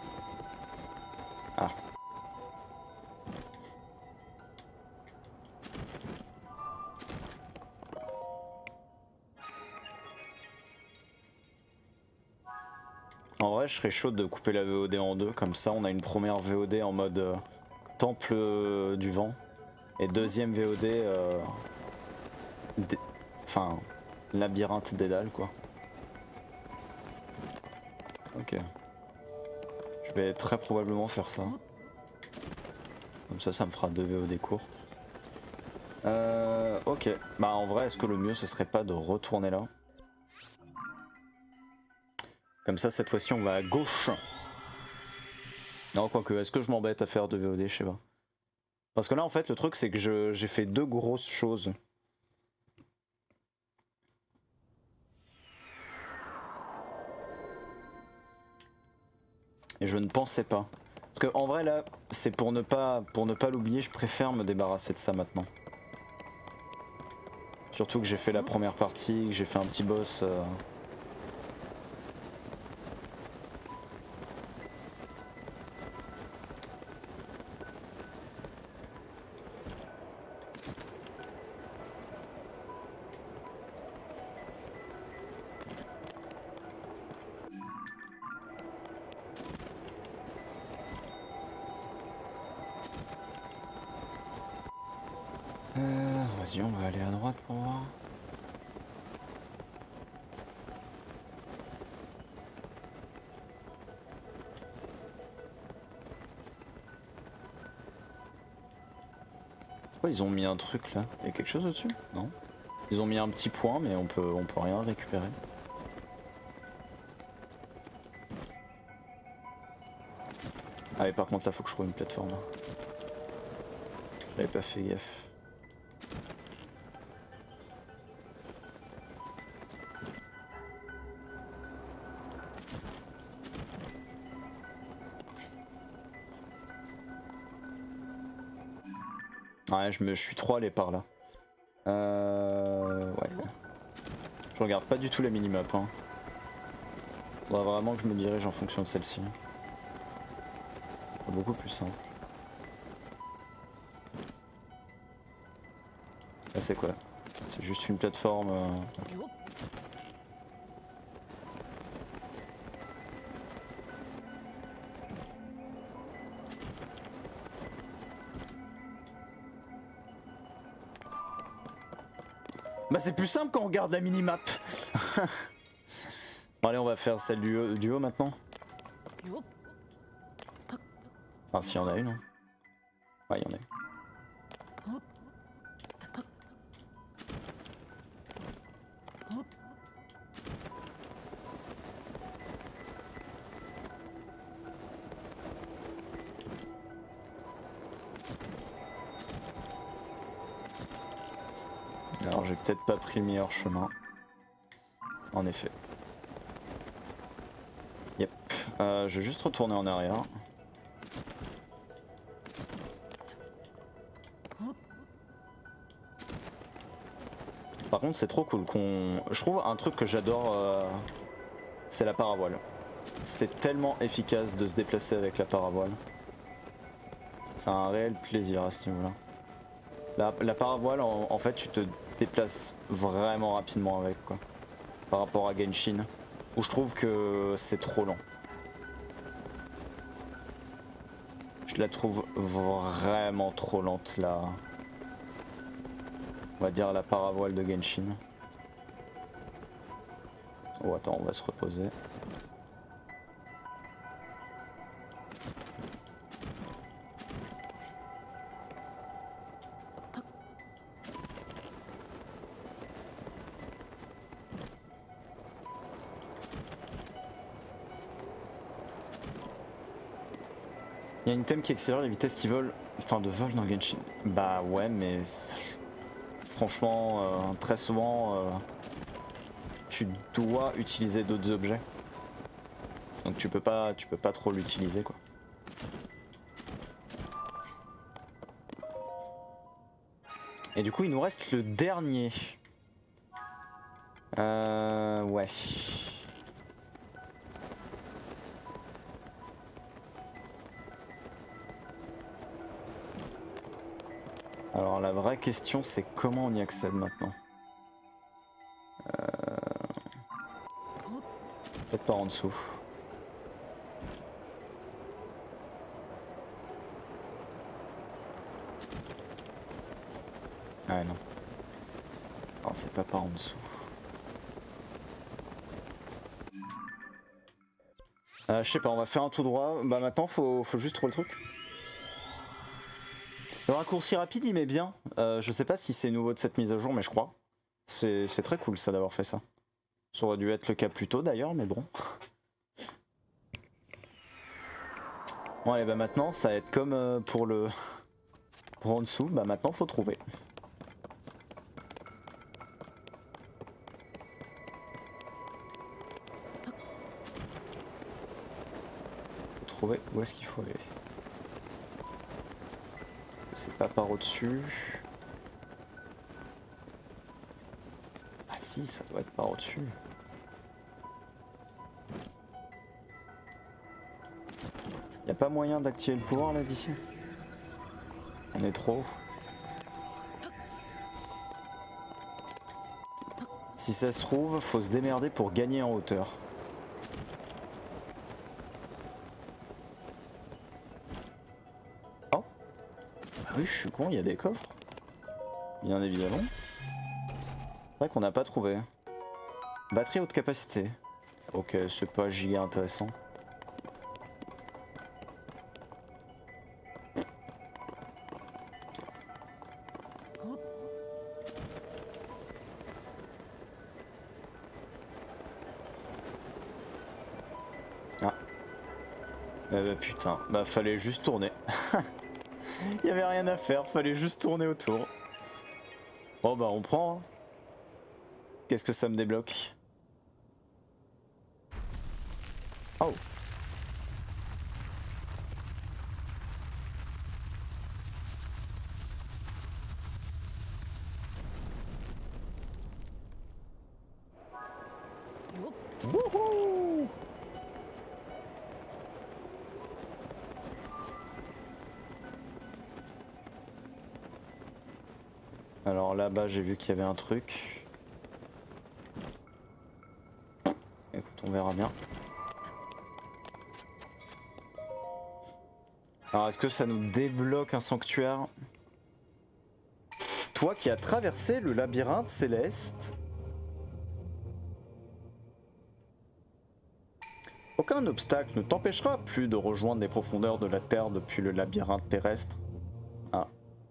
Ah. En vrai, je serais chaud de couper la V O D en deux, comme ça on a une première V O D en mode euh, temple euh, du vent, et deuxième V O D, euh, enfin, labyrinthe Dédale quoi. Ok. Je vais très probablement faire ça. Comme ça, ça me fera deux V O D courtes. Euh, ok. Bah en vrai, est-ce que le mieux ce serait pas de retourner là? Comme ça, cette fois-ci, on va à gauche. Non, quoique, est-ce que je m'embête à faire deux V O D? Je sais pas. Parce que là, en fait, le truc, c'est que j'ai fait deux grosses choses. Et je ne pensais pas. Parce que en vrai, là, c'est pour ne pas, pour ne pas l'oublier, je préfère me débarrasser de ça maintenant. Surtout que j'ai fait la première partie, que j'ai fait un petit boss... Euh... Euh, vas-y, on va aller à droite pour voir. Pourquoi ils ont mis un truc là? Il y a quelque chose au-dessus? Non. Ils ont mis un petit point, mais on peut, on peut rien récupérer. Ah mais par contre là faut que je trouve une plateforme. J'avais pas fait gaffe. Ouais, je, me, je suis trop allé par là. Euh... Ouais. Je regarde pas du tout la minimap. Hein. Faudra vraiment que je me dirige en fonction de celle-ci. C'est beaucoup plus simple. Là c'est quoi? C'est juste une plateforme... Euh... Bah c'est plus simple quand on regarde la minimap. Bon allez, on va faire celle du haut, du haut maintenant. Enfin s'il y en a une. Hein. Ouais, il y en a une. Alors j'ai peut-être pas pris le meilleur chemin. En effet. Yep. Euh, je vais juste retourner en arrière. Par contre c'est trop cool qu'on... Je trouve un truc que j'adore, euh... c'est la paravoile. C'est tellement efficace de se déplacer avec la paravoile. C'est un réel plaisir à ce niveau-là. La, la paravoile, en, en fait, tu te déplaces vraiment rapidement avec, quoi. Par rapport à Genshin, où je trouve que c'est trop lent. Je la trouve vraiment trop lente, la... On va dire la paravoile de Genshin. Oh, attends, on va se reposer. Il y a une thème qui accélère les vitesses qui volent, enfin de vol dans Genshin. Bah ouais, mais ça... franchement, euh, très souvent, euh, tu dois utiliser d'autres objets. Donc tu peux pas, tu peux pas trop l'utiliser quoi. Et du coup, il nous reste le dernier. Euh, ouais. Alors la vraie question c'est comment on y accède maintenant. Euh... Peut-être par en dessous. Ah non. Non, c'est pas par en dessous. Euh, je sais pas, on va faire un tout droit. Bah maintenant faut, faut juste trouver le truc. Le raccourci rapide il met bien. Euh, je sais pas si c'est nouveau de cette mise à jour mais je crois. C'est très cool ça d'avoir fait ça. Ça aurait dû être le cas plus tôt d'ailleurs mais bon. Bon et bah maintenant ça va être comme euh, pour le... pour en dessous, bah maintenant faut trouver. Faut trouver où est-ce qu'il faut aller. C'est pas par au-dessus. Ah si, ça doit être par au-dessus. Y a pas moyen d'activer le pouvoir là d'ici? On est trop haut. Si ça se trouve, faut se démerder pour gagner en hauteur. Oh! Ah oui, je suis con, il y a des coffres. Bien évidemment. C'est vrai qu'on n'a pas trouvé. Batterie haute capacité. Ok, c'est pas giga intéressant. Ah. Eh bah putain, bah fallait juste tourner. Il y avait rien à faire, fallait juste tourner autour. Bon bah on prend. Hein. Qu'est-ce que ça me débloque? Oh. Alors là-bas j'ai vu qu'il y avait un truc. Écoute, on verra bien. Alors est-ce que ça nous débloque un sanctuaire? Toi qui as traversé le labyrinthe céleste. Aucun obstacle ne t'empêchera plus de rejoindre les profondeurs de la Terre depuis le labyrinthe terrestre. Ah.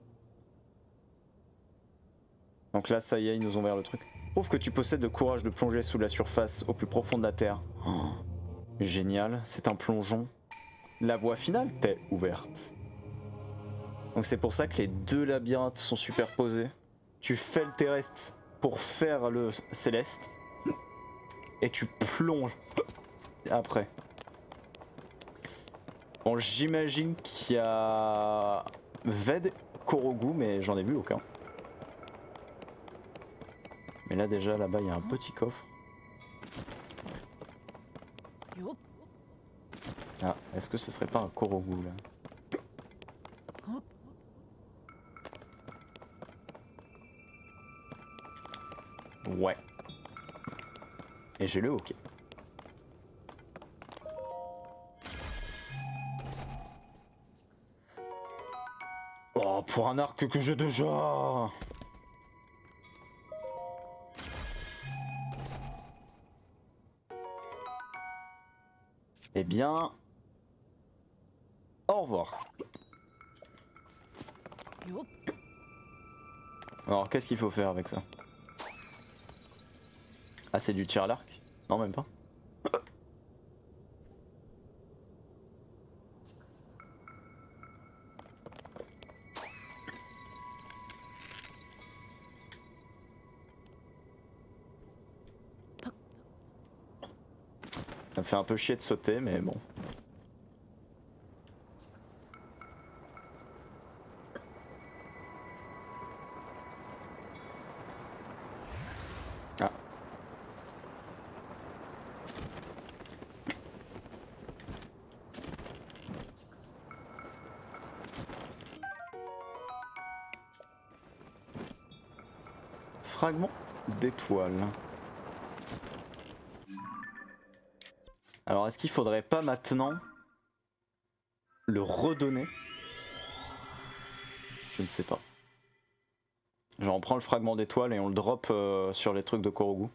Donc là, ça y est, ils nous ont ouvert le truc. Prouve que tu possèdes le courage de plonger sous la surface, au plus profond de la Terre. Oh, génial, c'est un plongeon. La voie finale t'est ouverte. Donc c'est pour ça que les deux labyrinthes sont superposés. Tu fais le terrestre pour faire le céleste. Et tu plonges après. Bon, j'imagine qu'il y a Ved, Korogu, mais j'en ai vu aucun. Mais là déjà, là-bas, il y a un petit coffre. Ah, est-ce que ce serait pas un Korogu là? Ouais. Et j'ai le hockey. Oh, pour un arc que j'ai déjà. Eh bien... Au revoir. Alors, qu'est-ce qu'il faut faire avec ça? Ah, c'est du tir à l'arc? Non, même pas. Ça me fait un peu chier de sauter, mais bon. Ah. Fragment d'étoile. Alors est-ce qu'il faudrait pas maintenant le redonner? Je ne sais pas. Genre on prend le fragment d'étoile et on le drop euh, sur les trucs de Korogu.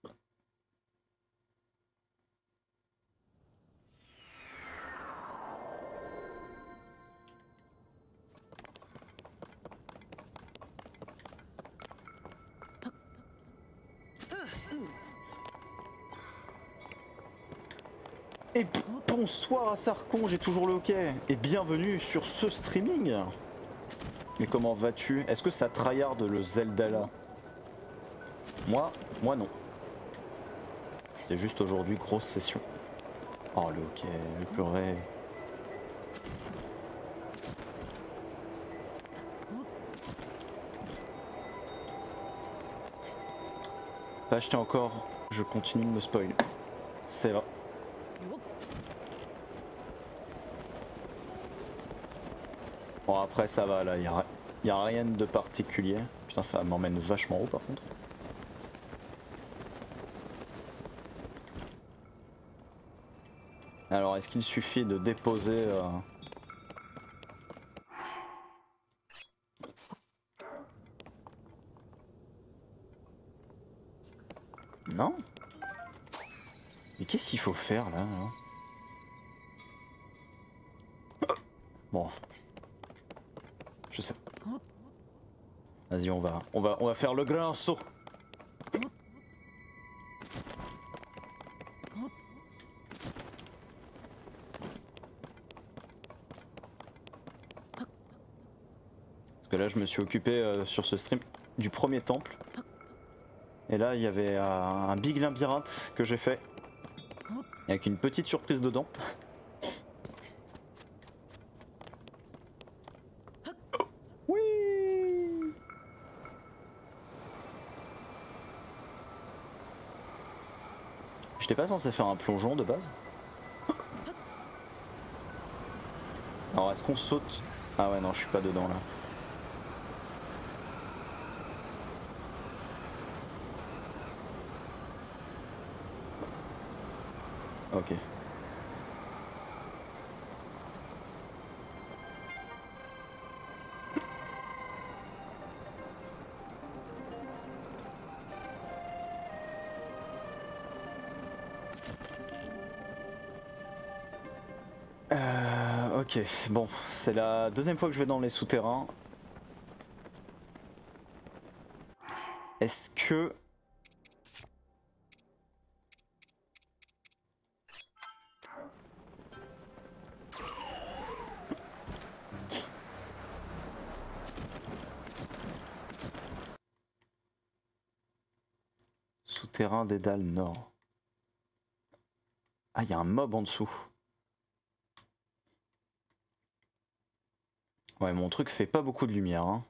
Et bonsoir à Sarkon, j'ai toujours le hockey. Et bienvenue sur ce streaming. Mais comment vas-tu? Est-ce que ça tryhard le Zelda là? Moi, moi non. C'est juste aujourd'hui grosse session. Oh le hockey, je pleurais. Pas acheter encore, je continue de me spoil. C'est vrai. Bon après ça va là, il n'y a, a rien de particulier. Putain ça m'emmène vachement haut par contre. Alors est-ce qu'il suffit de déposer... Euh... Non? Mais qu'est-ce qu'il faut faire là, là Bon. Je sais pas. Vas-y, on va, on va, on va faire le grand saut. Parce que là, je me suis occupé euh, sur ce stream du premier temple. Et là, il y avait euh, un big labyrinthe que j'ai fait. Avec une petite surprise dedans. J'étais pas censé faire un plongeon de base? Alors est-ce qu'on saute? Ah ouais non je suis pas dedans là. Ok. Euh, ok, bon, c'est la deuxième fois que je vais dans les souterrains. Est-ce que... Souterrain des dalles nord. Ah, il y a un mob en dessous. Ouais, mon truc fait pas beaucoup de lumière, hein.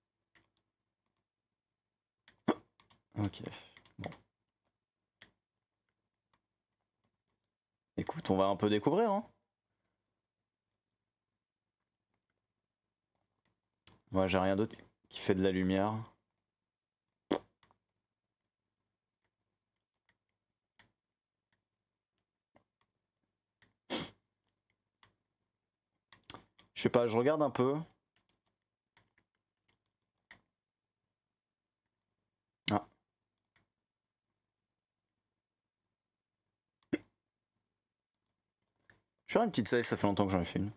Ok, bon. Écoute, on va un peu découvrir, hein. Moi, j'ai rien d'autre qui fait de la lumière. Je sais pas, je regarde un peu. Ah. Je vais faire une petite save, ça fait longtemps que j'en ai fait une.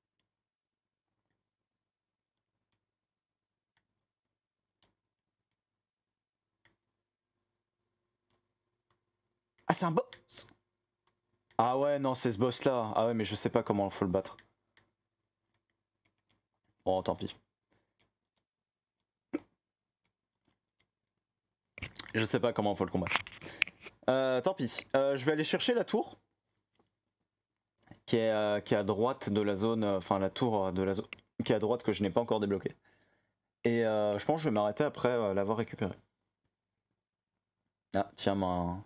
Ah, c'est un boss! Ah ouais, non, c'est ce boss là. Ah ouais, mais je sais pas comment il faut le battre. Bon, tant pis. Je sais pas comment il faut le combattre. Euh, tant pis. Euh, je vais aller chercher la tour. Qui est, euh, qui est à droite de la zone. Enfin, la tour de la zone. Qui est à droite que je n'ai pas encore débloquée. Et euh, je pense que je vais m'arrêter après euh, l'avoir récupérée. Ah, tiens, mon...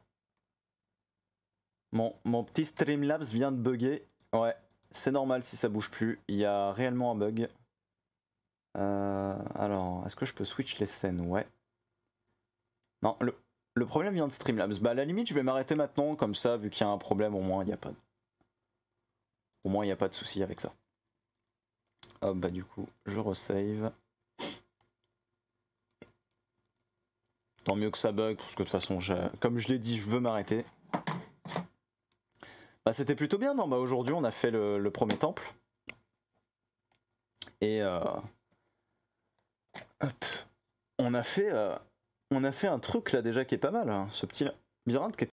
mon, mon petit Streamlabs vient de bugger. Ouais, c'est normal si ça bouge plus. Il y a réellement un bug. Euh, alors, est-ce que je peux switch les scènes? Ouais. Non, le, le problème vient de Streamlabs. Bah, à la limite, je vais m'arrêter maintenant. Comme ça, vu qu'il y a un problème, au moins, il n'y a pas de... Au moins, il n'y a pas de souci avec ça. Hop, bah du coup, je resave. Tant mieux que ça bug, parce que de toute façon, comme je l'ai dit, je veux m'arrêter. Bah c'était plutôt bien, non? Bah aujourd'hui, on a fait le, le premier temple. Et euh... Hop. On a fait... Euh... On a fait un truc là déjà qui est pas mal, hein. Ce petit labyrinthe qui est